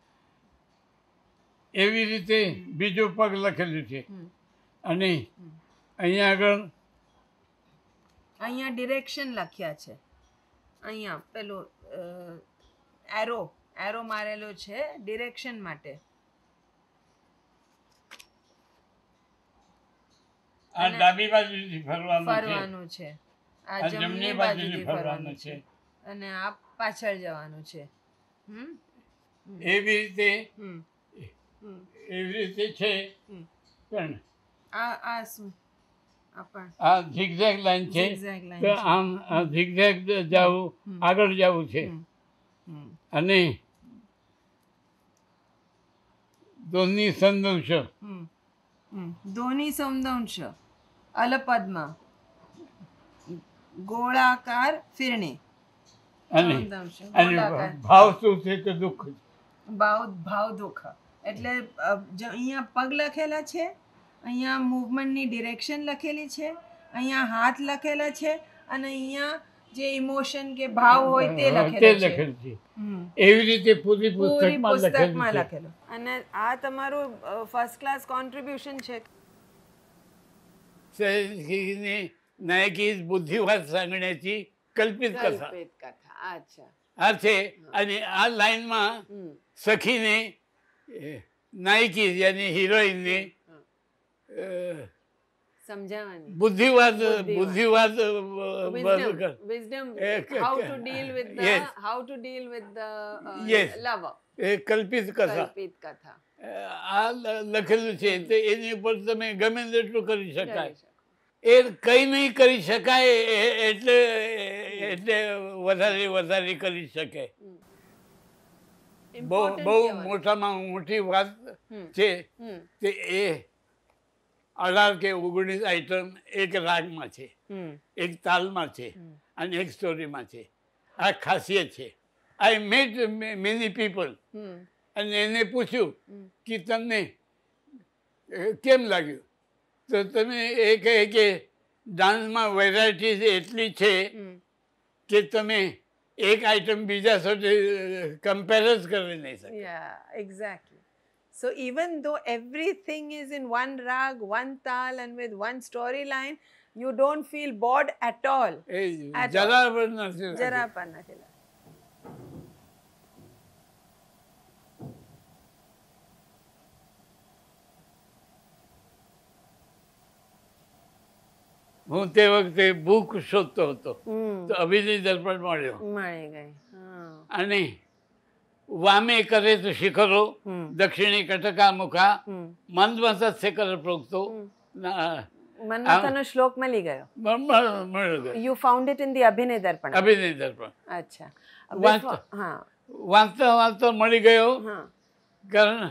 એવી રીતે બીજું પગ લખેલું છે. અને અહીંયા આગળ અહીંયા ડિરેક્શન લખ્યા છે. અહીંયા પેલું એરો મારેલો છે ડિરેક્શન માટે. આ ડાબી બાજુથી ફરવાનું છે, આ જમણી બાજુથી ફરવાનું છે, અને આ પાછળ જવાનું છે. એવી રીતે છે. પણ આ શું આ ઝિગઝેગ લાઈન છે, તો આમ ઝિગઝેગ જવું, આગળ જવું છે. અને ધોની સંદંશ, ધોની સંદંશ અલપદમાં ગોળાકાર ફિરણી. અને ભાવ શું છે તો દુઃખ. ભાવ દુઃખ એટલે અહીંયા પગ લખેલા છે, અહીંયા મૂવમેન્ટની ડિરેક્શન લખેલી છે, અહીંયા હાથ લખેલા છે, અને અહીંયા જે ઇમોશન કે ભાવ હોય તે લખેલું છે. એવી રીતે પૂરી પુસ્તકમાં લખેલું. અને આ તમારું ફર્સ્ટ ક્લાસ કોન્ટ્રીબ્યુશન છે. નાયકી બુદ્ધિવાદ सांगण्याची કલ્પિત કથા. અચ્છા આ છે. અને આ લાઈનમાં સખીને નાયકી યાની હિરોઈનને સમજાવવાની. બુદ્ધિવાદ બુદ્ધિવાદ. બંધ કર. Wisdom. એક- How to deal with the Yes. how to deal with the Yes. lover. એ કલ્પિત કથા કલ્પિત કથા. આ લખેલું છે તો એની ઉપર તમે ગમે તેટલું કરી કરી શકાય. શકો. એ કઈ નહીં કરી શકાય એટલે એટલે વધારે કરી શકે. બહુ Important બહુ કહેવાય. મોટામાં મોટી વાત હમ. છે હમ. કે એ 18 કે 19 આઈટમ એક રાગમાં છે, હમ. એક તાલમાં છે અને એક સ્ટોરીમાં છે. આ ખાસિયત છે. I met many people hmm. અને એને પૂછ્યું કે તમને કેમ લાગ્યું, તો તમે એ કહે કે ડાન્સમાં વેરાયટીઝ એટલી છે હમ. કે તમે એક આઈટમ બીજા સાથે કમ્પેર જ કરી નહીં શકો. Yeah, exactly. So even though everything is in one rag, one tal, and with one storyline, you don't feel bored at all. A At જરા પણ નથી જરા લાગતું. પણ નથી લાગતું. હું તે વખતે બુક શોધતો હતો હમ. તો અભિનય દર્પણ મળ્યો મળી ગઈ. હા. અને વામે કરે તો શિખરો હમ. દક્ષિણી કટકા મુખા હમ. મંદમસ્ત કર પ્રોક્તો મન્મથનો શ્લોક મળી ગયો. મળ્યો ગયો. You found it in the Abhinay Darpana. અભિનય દર્પણ અચ્છા. વાંચતો. હા. વાંચતા મળી ગયો. હા. કારણ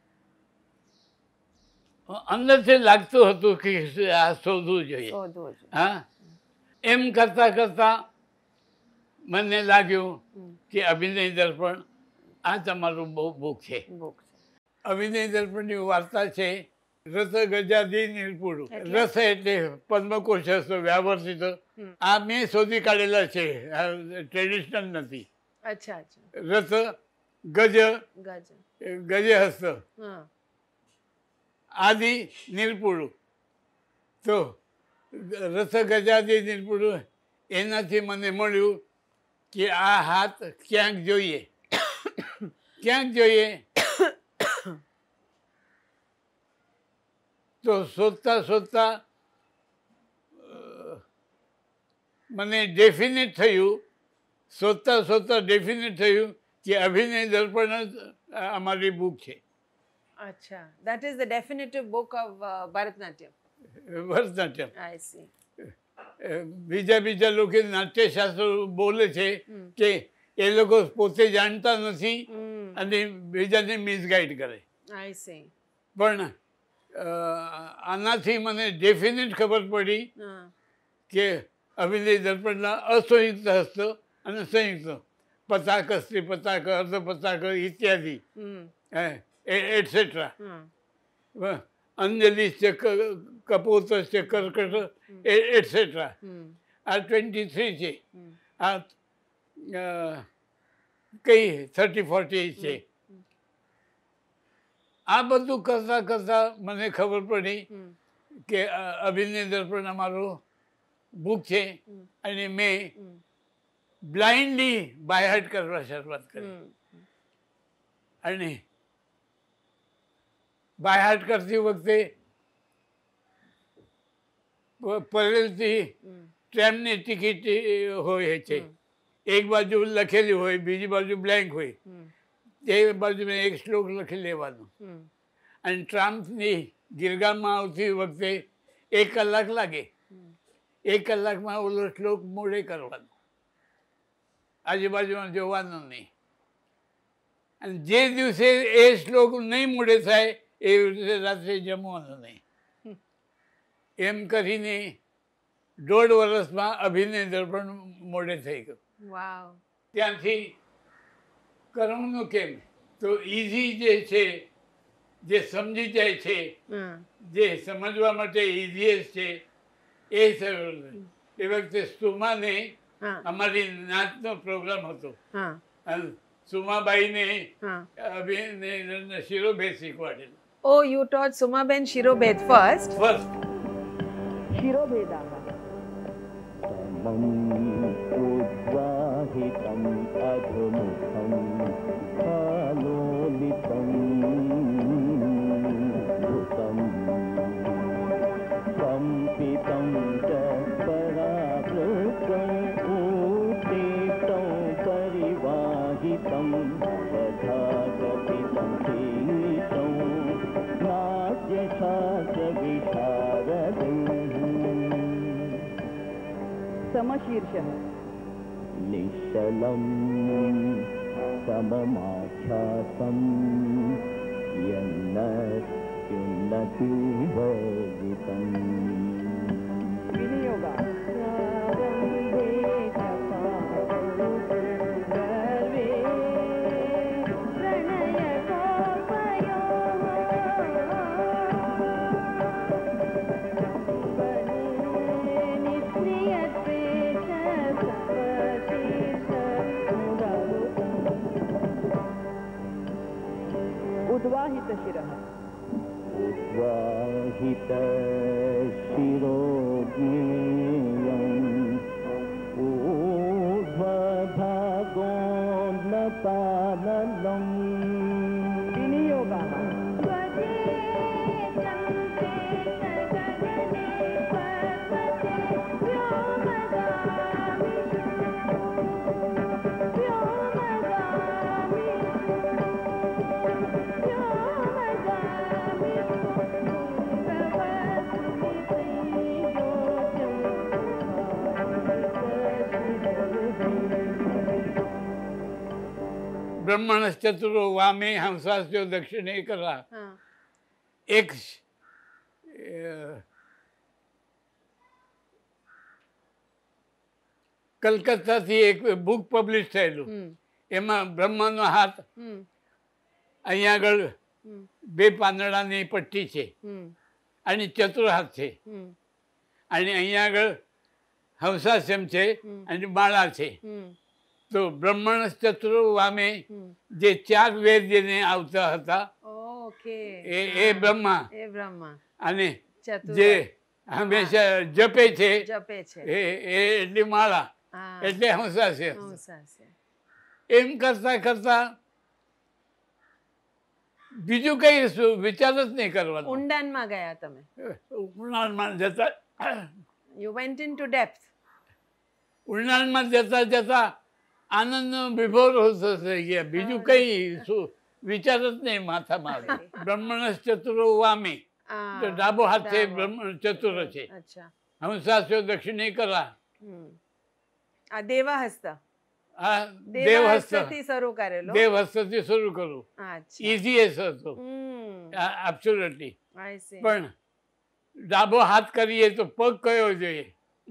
અંદરથી લાગતું હતું કે આ શોધવું જોઈએ. શોધવું જોઈએ. હા, એમ કરતા કરતા મને લાગ્યું કે અભિનય દર્પણ આ તમારું બહુ બુક છે. બુક છે. અભિનય દર્પણની વાર્તા છે રસ ગજાદી નિર્પુરું. રસ એટલે પદ્મકોશ હસ્તો વ્યાવર્તિત. આ મેં શોધી કાઢેલા છે, આ ટ્રેડિશનલ નથી. અચ્છા અચ્છા. રસ ગજ ગજ. ગજે હસ્ત હા. આદિ નિર્પુરું. તો રસ ગજાદી નિર્પુરું એનાથી મને મળ્યું કે આ હાથ ક્યાંક જોઈએ, ક્યાંક જોઈએ. તો શોધતા શોધતા મને ડેફિનેટ થયું, કે અભિનય દર્પણ જ અમારી બુક છે. અચ્છા. That is the definitive book of Bharatnatyam. Bharatanatyam. I see. બીજા લોકો નાટ્યશાસ્ત્ર બોલે છે કે એ લોકો પોતે જાણતા નથી અને બીજાને મિસગાઈડ કરે. I see. પણ આનાથી મને ડેફિનેટ ખબર પડી હા. કે અભિનય દર્પણના અસંયુક્ત હસ્ત અને સંયુક્ત પતાક, સ્ત્રી પતાક, અર્ધ પતાક ઇત્યાદિ હમ. એટસેટ્રા. હા. અંજલિ કપોત કર્કટ એટસેટ્રા. આ 23 છે. આ કઈ 30-40 છે. આ બધું કરતા કરતા મને ખબર પડી કે અભિનય દર્પણ અમારો બુક છે અને મેં બ્લાઇન્ડલી બાયહાર્ટ કરવા શરૂઆત કરી. અને બાયહાર્ટ કરતી વખતે પરેલથી ટ્રેનની ટિકિટ હોય છે, એક બાજુ લખેલી હોય, બીજી બાજુ બ્લેન્ક હોય. એ બાજુ મેં એક શ્લોક લખી લેવાનો અને ટ્રામ્પની ગિરગામમાં આવતી વખતે 1 કલાક લાગે. 1 કલાકમાં ઓલો શ્લોક મોડે કરવાનો, આજુબાજુમાં જોવાનું નહીં. અને જે દિવસે એ શ્લોક નહીં મોડે થાય એ રીતે રાત્રે જમવાનું નહીં. એમ કરીને 1.5 વર્ષમાં અભિનય દર્પણ મોડે થઈ ગયું. Wow. ત્યાંથી કરવાનું કેમ, તો ઇઝી જે છે, જે સમજી જાય છે, જે સમજવા માટે ઇઝીએસ્ટ છે એ સરળ. એ વખતે સુમાને અમારી નાચનો પ્રોગ્રામ હતો. અને સુમાબાઈને અભિનય શિરોભેદ શીખવાડેલો. Oh, you taught Sumaben Shirobhed first? First उद्वाहितम् अधुमुखम् आलोलितम् धृतम् शीर्षः निश्चलं सममाख्यातं यन्नत्युन्नतिवर्जितम् विनियोगः उद्वाहितशिरः उद्वाहितशिरोज्ञेयम् ऊर्ध्वभागोन्नतानलम् विनियोगः ब्रह्मणश्चतुरो वामे हंसास्यो दक्षिणे करा। हाँ, एक કલકત્તાથી એક બુક પબ્લિશ થયેલું, એમાં બ્રહ્માનો હાથ અહીંયા આગળ બે પાંદડાની પટ્ટી છે અને ચતુર હાથ છે અને અહીંયા આગળ હંસાસ્યમ છે અને માળા છે. તો બ્રહ્મણ ચતુર વામે જે ચાર વેદ જેને આવતા હતા ઓકે, એ બ્રહ્મા એ બ્રહ્મા અને ચતુર જે હંમેશા જપે છે જપે છે. એ એટલી માળા હા, એટલે હંસાસ્ય. હંસાસ્ય. એમ કરતા કરતા બીજું કઈ વિચાર જ નહીં કરવાનો. ઊંડાણમાં ગયા તમે. ઊંડાણમાં જતા You went into depth. ઊંડાણમાં જતા જતા આનંદ વિભોર થઈ ગયા. બીજું કઈ વિચાર જ નહીં માથામાં આવે. બ્રહ્મણ ચતુરો વામે, તો ડાબો હાથ છે બ્રહ્મણ ચતુર છે. અચ્છા, હંસાસ્યો દક્ષિણે કરા. આ દેવહસ્ત. આ દેવહસ્ત થી શરૂ કરેલો. દેવહસ્તથી શરૂ કરું. અચ્છા, ઇઝીએસ્ટ હતો એબ્સોલ્યુટલી. I see. પણ ડાબો હાથ કરીએ તો પગ કયો જોઈએ?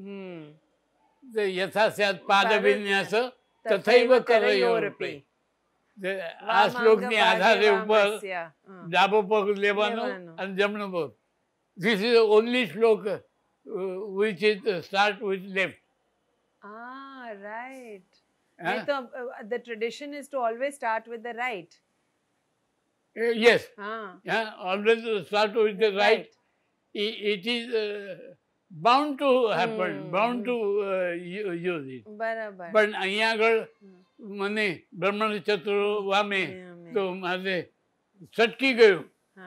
યથાસ્યાત પાદ વિન્યાસ તથૈવ કરયોરપી. આ શ્લોકની આધારે ઉપર ડાબો પગ લેવાનો અને જમણો પગ. ધીસ ઇઝ ઓનલી શ્લોક which is start with left. Ah, right. The tradition is to always start with the right. Yes. Ah. Always start with the right. It is bound to happen, bound to use it. બરાબર. પણ અહીંયા આગળ મને બ્રહ્મણ ચતુર વામે તો મારે છટકી ગયું.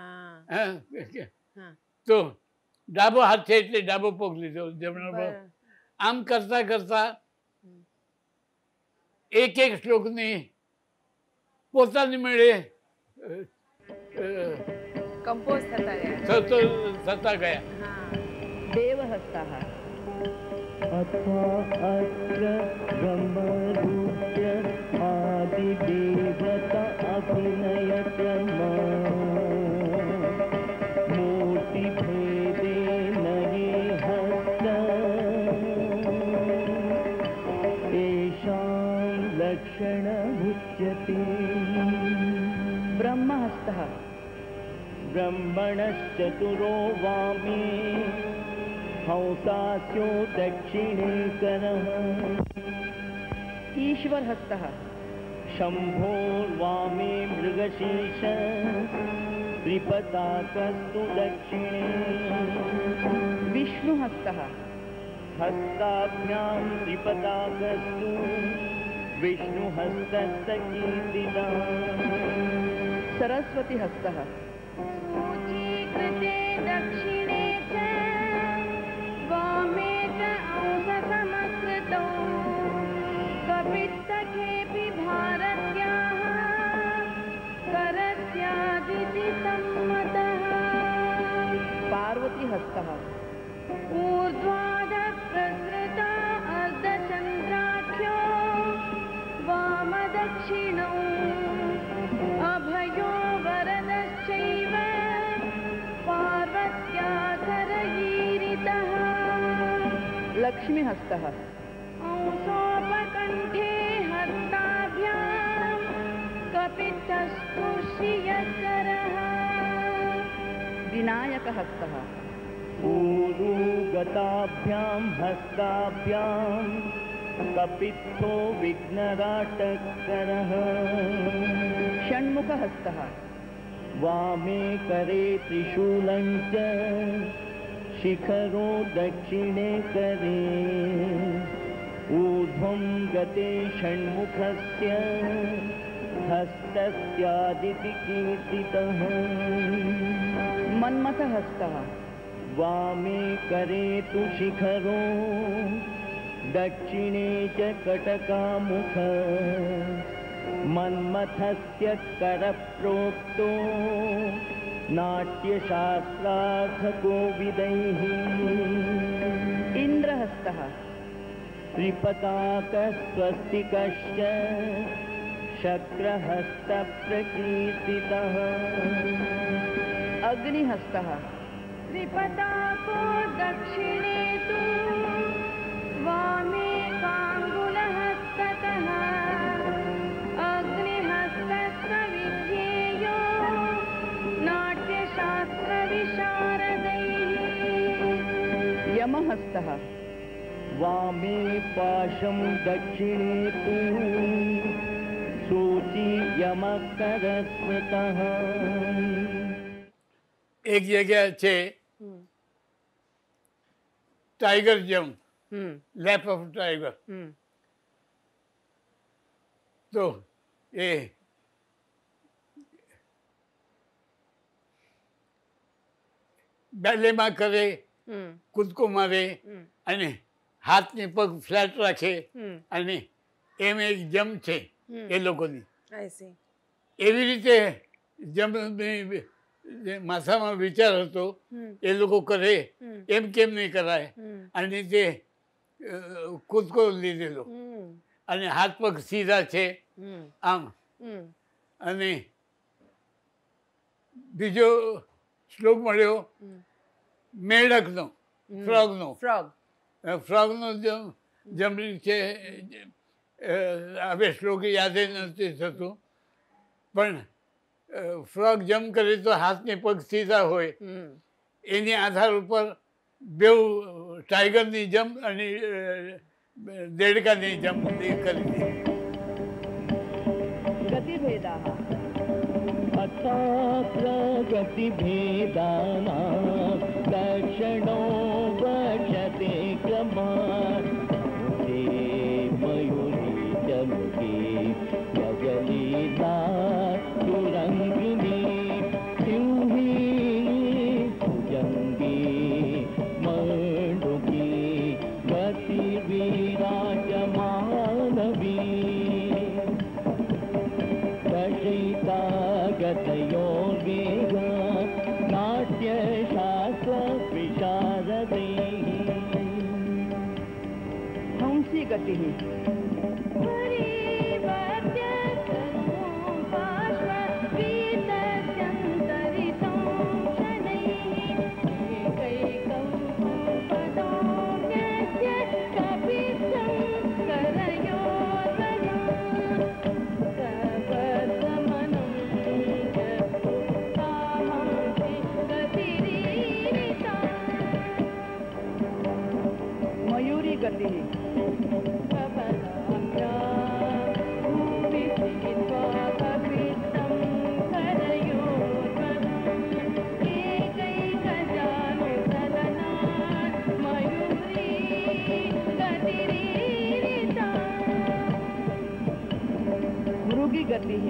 તો ડાબો હાથ છે એટલે ડાબો પગ લીધો, જમણો પગ. આમ કરતા કરતા એક એક શ્લોકની પોતાની મેળે કંપોઝ થતા ગયા. देवहस्तः अथा अत्र ब्रह्मरूप्य आदिदेवता अभिनयत मूर्तिभेदेन ये हस्त तेषां लक्षणमुच्यते. ब्रह्महस्तः ब्रह्मणश्चतुरो वामे हंसास्यो दक्षिणे करः. ईश्वरहस्तः शम्भोर्वामे मृगशीर्ष त्रिपताकस्तु दक्षिणे. विष्णुहस्तः हस्ताभ्यां त्रिपताकस्तु विष्णुहस्तस्य कीर्तिता. सरस्वतीहस्तः सूचीकृते दक्षिणे च वामे च अंशसमकृतौ कपित्थकेऽपि भारत्याः करस्यादिति सम्मतः. पार्वतीहस्तः ऊर्ध्वाधः प्रसृता अर्धश लक्ष्मीहस्तः अंसोपकण्ठे हस्ताभ्यां कपितस्तु श्रियकरः विनायकहस्तः ऊरुगताभ्यां हस्ताभ्यां कपित्थो विघ्नराटकरः षण्मुखहस्तः वामे करे त्रिशूलं च शिखरो दक्षिणे करे ऊर्ध्वं गते षण्मुखस्य हस्तस्यादिति कीर्तितः मन्मथहस्तः वामे करे तु शिखरो दक्षिणे च कटकामुख मन्मथस्य करप्रोक्तो नाट्यशास्त्रार्थकोविदैः इन्द्रहस्तः त्रिपताकस्वस्तिकश्च शक्रहस्तप्रकीर्तितः अग्निहस्तः त्रिपताको दक्षिणे तु वामे काङ्गुलहस्तकः अग्निहस्तस्विध्येयो नाट्यशास्त्रविशारदैः यमहस्तः वामे पाशं दक्षिणे तु सूची यमकरस्मृतः एक जगह છે tiger jump leap of tiger तो ये બેલેમાં કરે કૂદકો મારે અને હાથની પગ ફ્લેટ રાખે અને એમ એક જમ્પ છે એ લોકોની એવી રીતે જમ્પની માથામાં વિચાર હતો એ લોકો કરે એમ કેમ નહીં કરાય અને તે કૂદકો લીધેલો અને હાથ પગ સીધા છે આમ અને બીજો શ્લોક મળ્યો મેઢકનો ફ્રોગનો ફ્રોગનો જમણી છે હવે શ્લોક યાદ નથી થતું પણ ફ્રોગ જમ્પ કરે તો હાથની પગ સીધા હોય એની આધાર ઉપર બેઉ ટાઈગરની જમ્પ અને દેડકાની જમ્પ કરી गतिभेदाः अथा प्रगतिभेदानां दक्षिणो वक्षते क्रमात् मुखे मयूरी च मुखे गजलीला तुरङ्गिनी सिंही भुजङ्गी मण्डुकी गतिविराजमानवी दशयिता गतयोर्वेग नाट्यशास्त्रविशारदैः हंसी गतिः मयूरी गतिः मृगी गतिः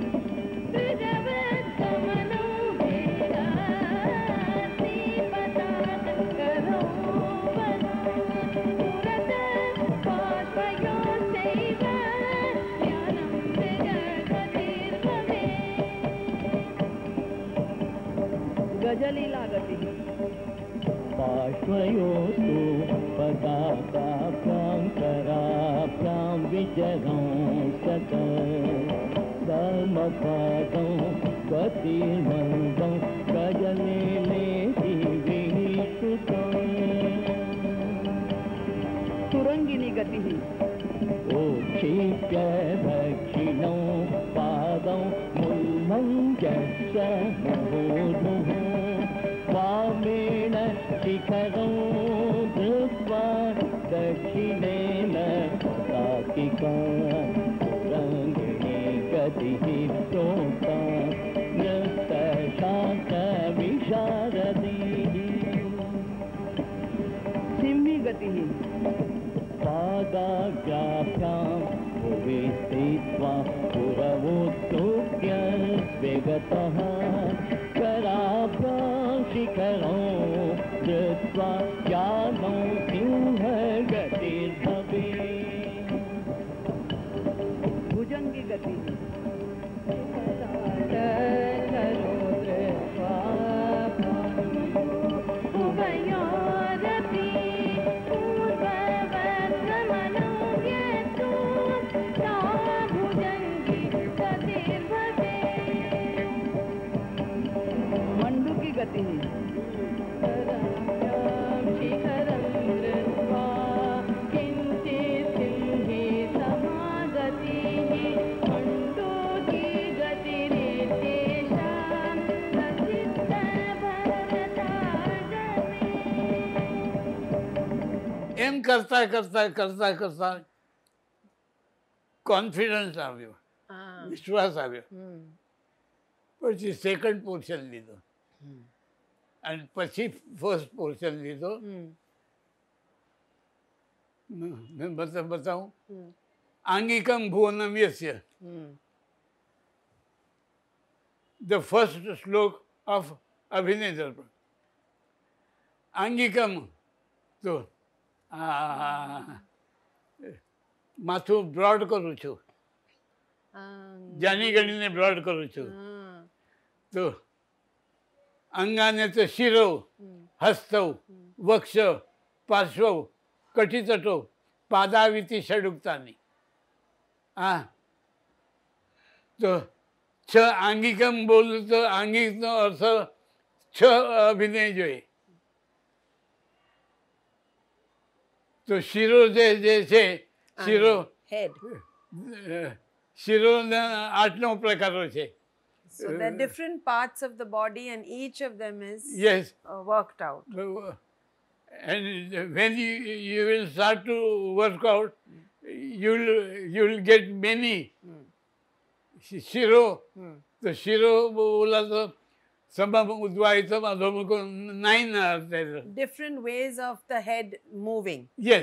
गजलीला गतिः पार्श्वयोस्तु पदाकाभ्यां कराभ्यां विचरंसत समपादं गतिमन्दं गजलेलेति विनिश्रुतम् पुरङ्गिणी गतिः प्रोक्ता नृत्यशास्त्रविशारदीः सिंही गतिः पादाग्राभ्यां भुवि स्थित्वा पुरवोत्तुभ्य विगतः कराभ्यां शिखरं धृत्वा यादौ सिंहगतिर्भवेत् भुजंगी गतिः उभयोरपि पूर्ववद्गमनोऽव्यक्तो सा भुजङ्गी गतिर्भवेत् मंडूकी गतिः शिखरं धृत्वा किञ्चित् सिंहे समागतिः मण्डूकी गतिरित्येषां प्रसिद्धभरतार्गमे એમ કરતા કરતા કરતા કરતા કોન્ફિડન્સ આવ્યો, Ah. વિશ્વાસ આવ્યો. Hmm. પછી સેકન્ડ પોર્શન લીધો અને પછી ફર્સ્ટ પોર્શન લીધો. Hmm. મેં બતાવું Hmm. આંગિકમ ભુવનમ યસ્ય, Hmm. the first શ્લોક of અભિનય દર્પણ. આંગિકમ તો માથું બ્રોડ કરું છું, જાની ગણીને બ્રોડ કરું છું. Ah. તો અંગાને તો શિરો, હસ્તૌ, વક્ષ, પાર્શ્વ, કટિતટો, પાદાવિતિ ષડુક્તાની. હા, તો છ આંગિકમ બોલું તો આંગિકનો અર્થ છ અભિનય જોઈએ. તો શિરો જે છે શિરો Head. શિરોના 8 પ્રકારો છે. So there are different parts of the body and each of them is Yes. worked out. And when you will start to work out, you'll get many. Shiro, the Shiro बोला तो समम उद्वाहितम अधोमुखो 9 are there. Different ways of the head moving. Yes.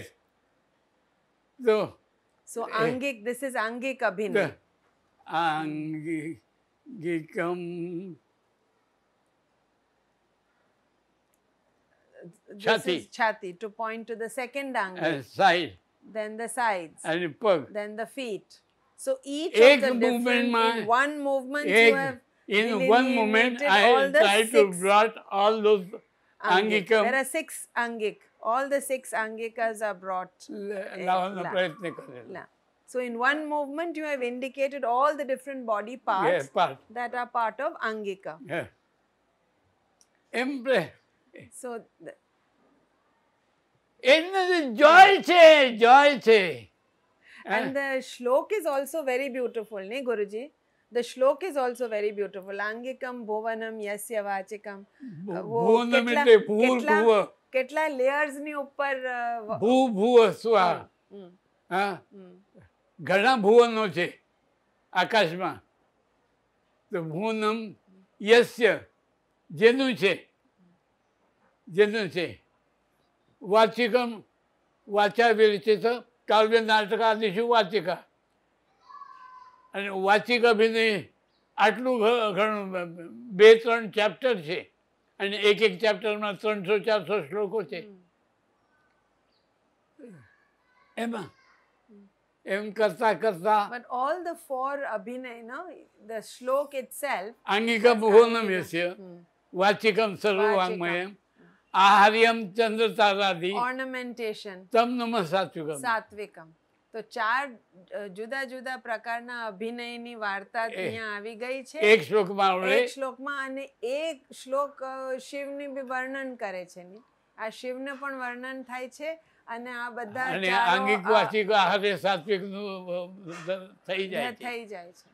So Angik, this is Angik The Abhinay. Angikam This Chhati. is Chhati, to point to the second Angik. and side Then the sides. and pug. Then the feet. So each Ek of the movement different, in ma- one movement you Ek- have in one moment delineated I all the try to 6 brought all those Angik. Angikam There are 6 Angik. All the 6 Angikas are brought. લાવવાનો la- પ્રયત્ન કરેલો. la. So in one movement you have indicated all the different body parts Yeah, part. that are part of Angika. Yeah. M pre- So એનું જોય છે, જોય છે. and the shlok is also very beautiful, ne Guruji? The shlok is also very beautiful. Angikam bhuvanam yasya vachikam. वो ભુવનમ કેટલા- એટલે ભૂર કેટલા- ભુવ, કેટલા layers ની ઉપર ભૂ ભુવ સ્વા. હા, ઘણા ભુવનો છે આકાશમાં. તો ભુવનમ યસ્ય, જેનું છે, જેનું છે. વાચિકમ વાચા વિરચિત કાવ્ય નાટકાદિશુ વાચિકા. અને વાચિક અભિનય આટલું ઘણું 2-3 ચેપ્ટર છે અને એક ચેપ્ટરમાં 300-400 શ્લોકો છે. એમાં એમ કરતા કરતા but all the 4 abhinay, no, the shlok itself, આંગિકા ભુવનમ યસ્ય વાચિકમ સર્વવાङ्मयम् આહાર્યમ ચંદ્રતારાદિ ornamentation, તમ નમઃ સાત્વિકમ. સાત્વિકમ. તો 4 જુદા જુદા પ્રકારના અભિનયની વાર્તા અહીંયા આવી ગઈ છે એક શ્લોકમાં આવડે. એક શ્લોકમાં, અને એક શ્લોક શિવની બી વર્ણન કરે છે ને. આ શિવને પણ વર્ણન થાય છે અને આ બધા અને ચારો આંગિક આ વાચિક આહાર્ય સાત્વિકનું થઈ જાય છે. થઈ જાય છે.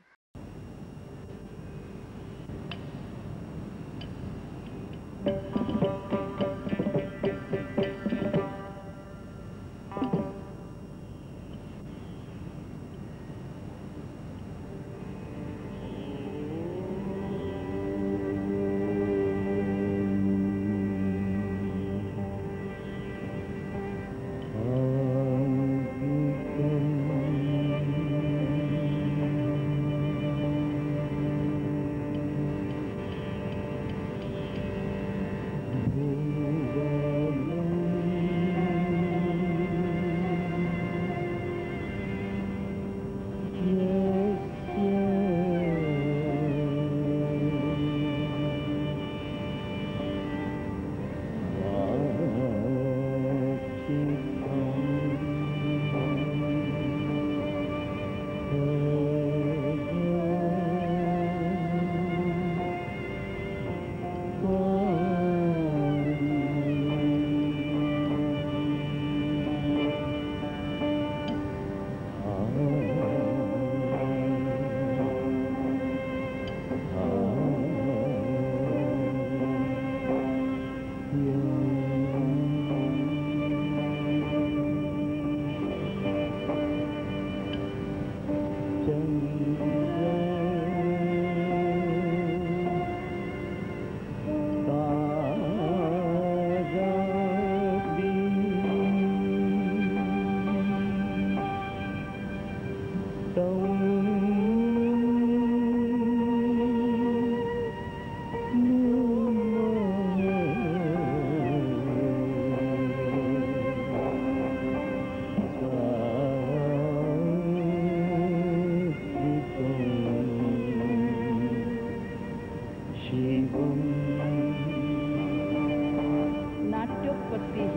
नाट्योत्पत्तिः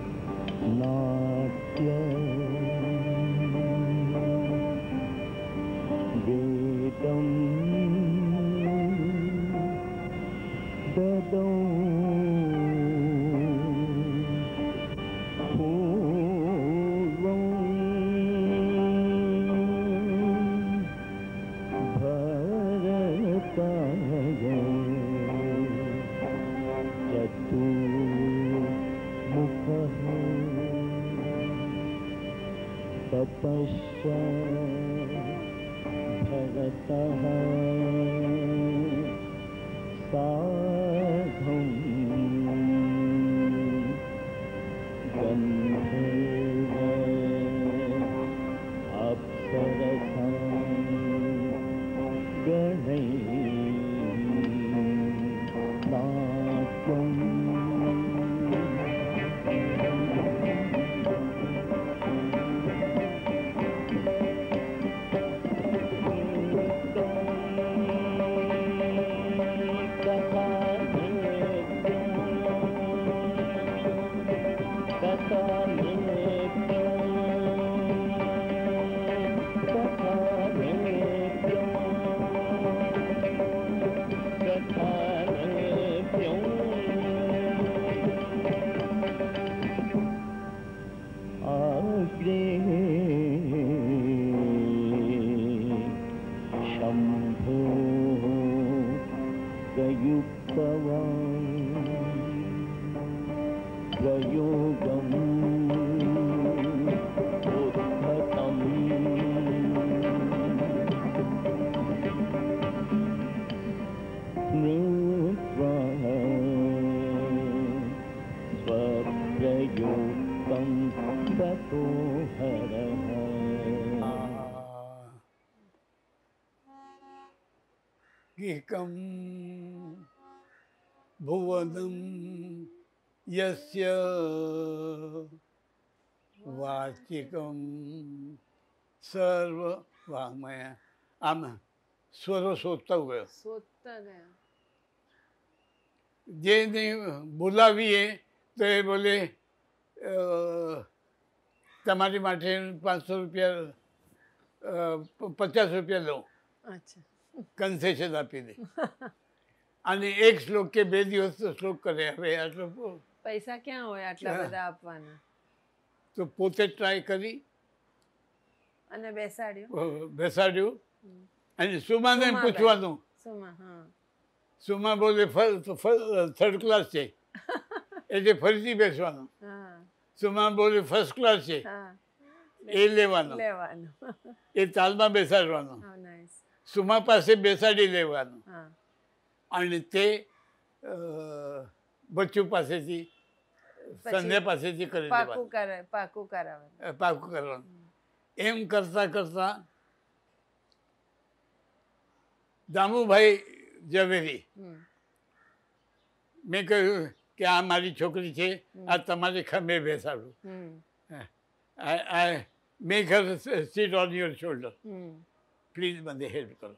नाट्य वेदं ददौ पूर्वं भरताय चतुर्मुखः ततश्च भरतः साधं गन्धर्व अप्सरसां गणैः नाट्यम् शम्भो प्रयुक्तवान् प्रयोगम् उद्धतम् स्मृत्वा स्वप्रयुक्तं ततो हरः एकं भुवनं यस्य वाचिकं सर्ववाङ्मय આમ સ્વરો શોધતા હોય શોધતા ગયા જેને બોલાવીએ તો એ બોલે તમારી માટે 500 રૂપિયા 50 રૂપિયા લો અચ્છા કન્સેશન આપી દે અને એક શ્લોક કે 2 દિવસ તો શ્લોક કરે હવે આટલો પૈસા ક્યાં હોય આટલા બધા આપવાના તો પોતે ટ્રાય કરી અને બેસાડ્યું બેસાડ્યું અને સુમાને પૂછવાનું સુમા હા સુમા બોલે થર્ડ ક્લાસ છે એટલે ફરીથી બેસવાનું હા સુમા બોલે ફર્સ્ટ ક્લાસ છે હા એ લેવાનું લેવાનું એ તાલમાં બેસાડવાનું હા નાઈસ સુમા પાસે બેસાડી લેવાનું હા અને તે બચ્ચુ પાસેથી સંધ્યા પાસેથી કરી પાકું દેવાનું કરે પાકું કરાવે પાકું કરવાનું એમ કરતા કરતા દામુભાઈ ઝવેરી મેં કહ્યું કે આ મારી છોકરી છે આ તમારી ખંભે બેસાડું I make her seat on your shoulder please મને હેલ્પ કરો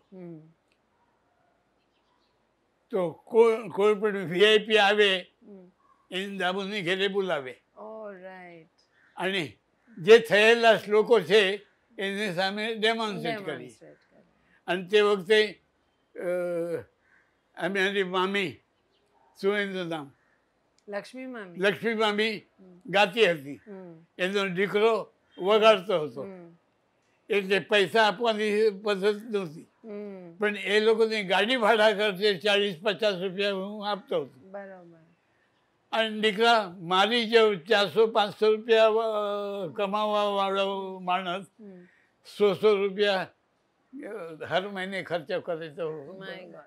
તો કોઈ પણ વીઆઈપી આવે એને દામુની ઘરે બોલાવે રાઈટ અને જે થયેલા શ્લોકો છે એની સામે ડેમોન્સ્ટ્રેટ કરી અને તે વખતે અમારી મામી સુરેન્દ્ર નામ લક્ષ્મી મામી ગાતી હતી એનો દીકરો વગાડતો હતો એટલે પૈસા આપવાની પદ્ધતિ નહોતી પણ એ લોકોની ગાડી ભાડા ખર્ચે 40-50 રૂપિયા હું આપતો હતો બરાબર અને દીકરા મારી જે 400-500 રૂપિયા કમાવા વાળો માણસ 100 રૂપિયા हर महीने खर्चो करे तो My God.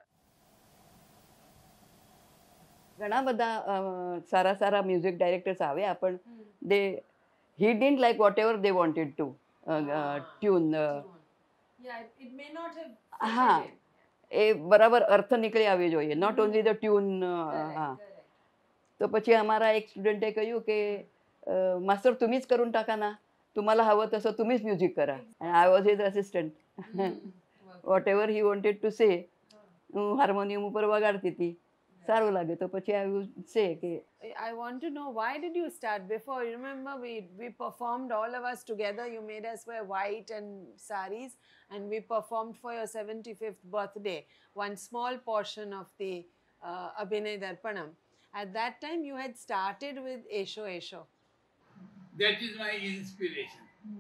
ઘણા બધા સારા સારા મ્યુઝિક ડાયરેક્ટર્સ આવ્યા પણ દે he didn't like whatever they wanted to tune Yeah, it may not have. હા એ બરાબર અર્થ નીકળી આવવી જોઈએ નોટ ઓનલી ધ ટ્યુન હા તો પછી અમારા એક સ્ટુડન્ટે કહ્યું કે માસ્ટર तुम्हीच करून टाका ना तुम्हाला हवं तसं तुम्हीच म्युझिक करा I was his assistant whatever he wanted to say હું હાર્મોનિયમ ઉપર વગાડતી હતી સારું લાગે તો પછી I would say કે I want to know, why did you start before? You remember we performed, all of us together. You made us wear white and saris, and we performed for your 75th birthday one small portion of the Abhinay Darpanam. At that time you had started with Esho Esho. That is my inspiration.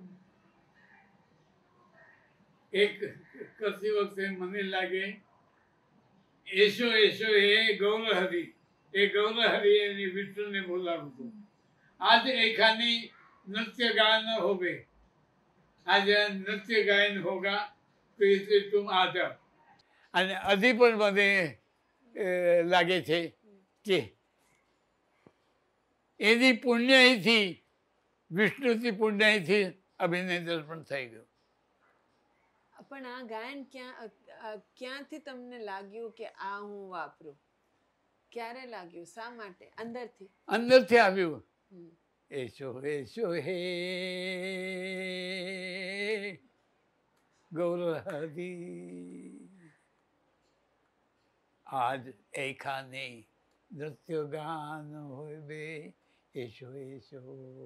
એક કરતી વખતે મને લાગે એશો એશો એ ગૌરહરી એની વિષ્ણુને બોલાવું છું આજ એખાની નૃત્ય ગાન હોવે आज नृत्य गायन होगा तो इसलिए तुम आ जाओ અને હજી પણ મને લાગે છે કે એની પુણ્યથી વિષ્ણુથી પુણ્યથી અભિનય દર્પણ થઈ ગયું પણ આ ગાયન ક્યાંથી તમને લાગ્યું કે આ હું વાપરું? ક્યારે લાગ્યું? શા માટે? અંદરથી આવ્યું. એશો એશો હે ગૌરહરી આજ એખાને નૃત્ય ગાન હોવે એશો એશો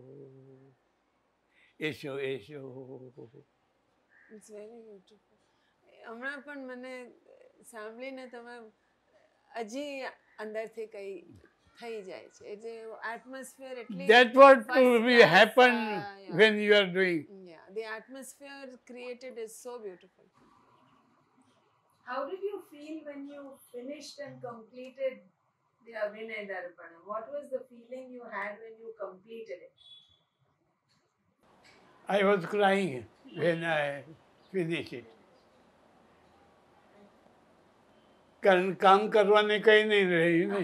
એશો એશો. It's very beautiful. હમણાં પણ મને સાંભળીને તમે હજી અંદરથી કંઈ થઈ જાય છે. એ જે atmosphere એટલી That's what will happen when you are doing. Yeah, the atmosphere created is so beautiful. How did you feel when you finished and completed the Abhinay Darpanam? What was the feeling you had when you completed it? I was crying when I finished it. कारण काम करवाने कहीं नहीं रही नहीं.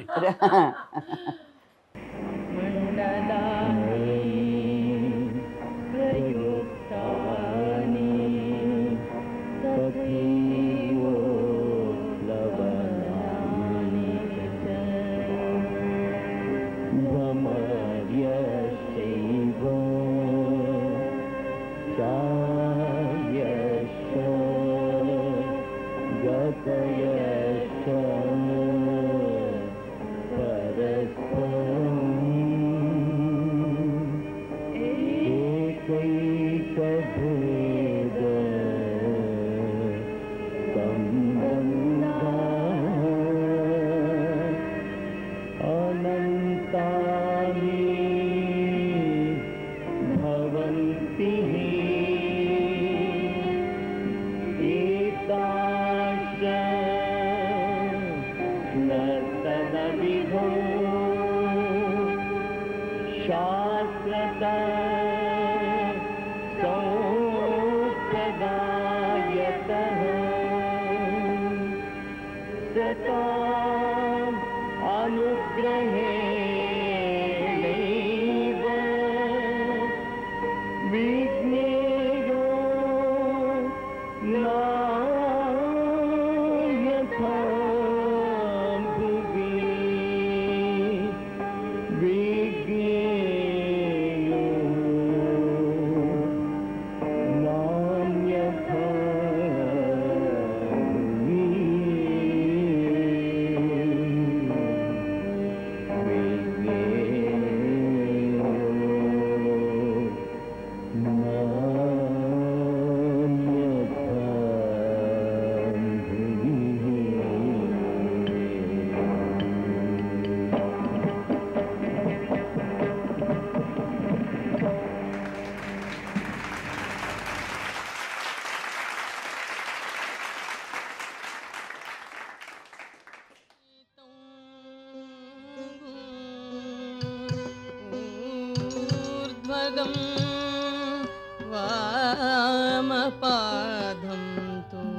वामपादं तु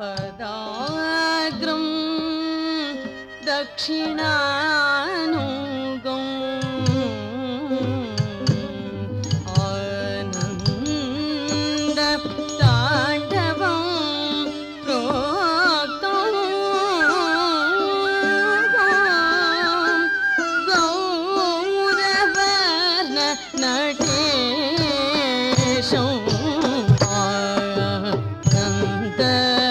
पदाग्रं दक्षिणानुगं आनन्दताण्डवं प्रोक्तं गौरवर्णनटेशं आनन्द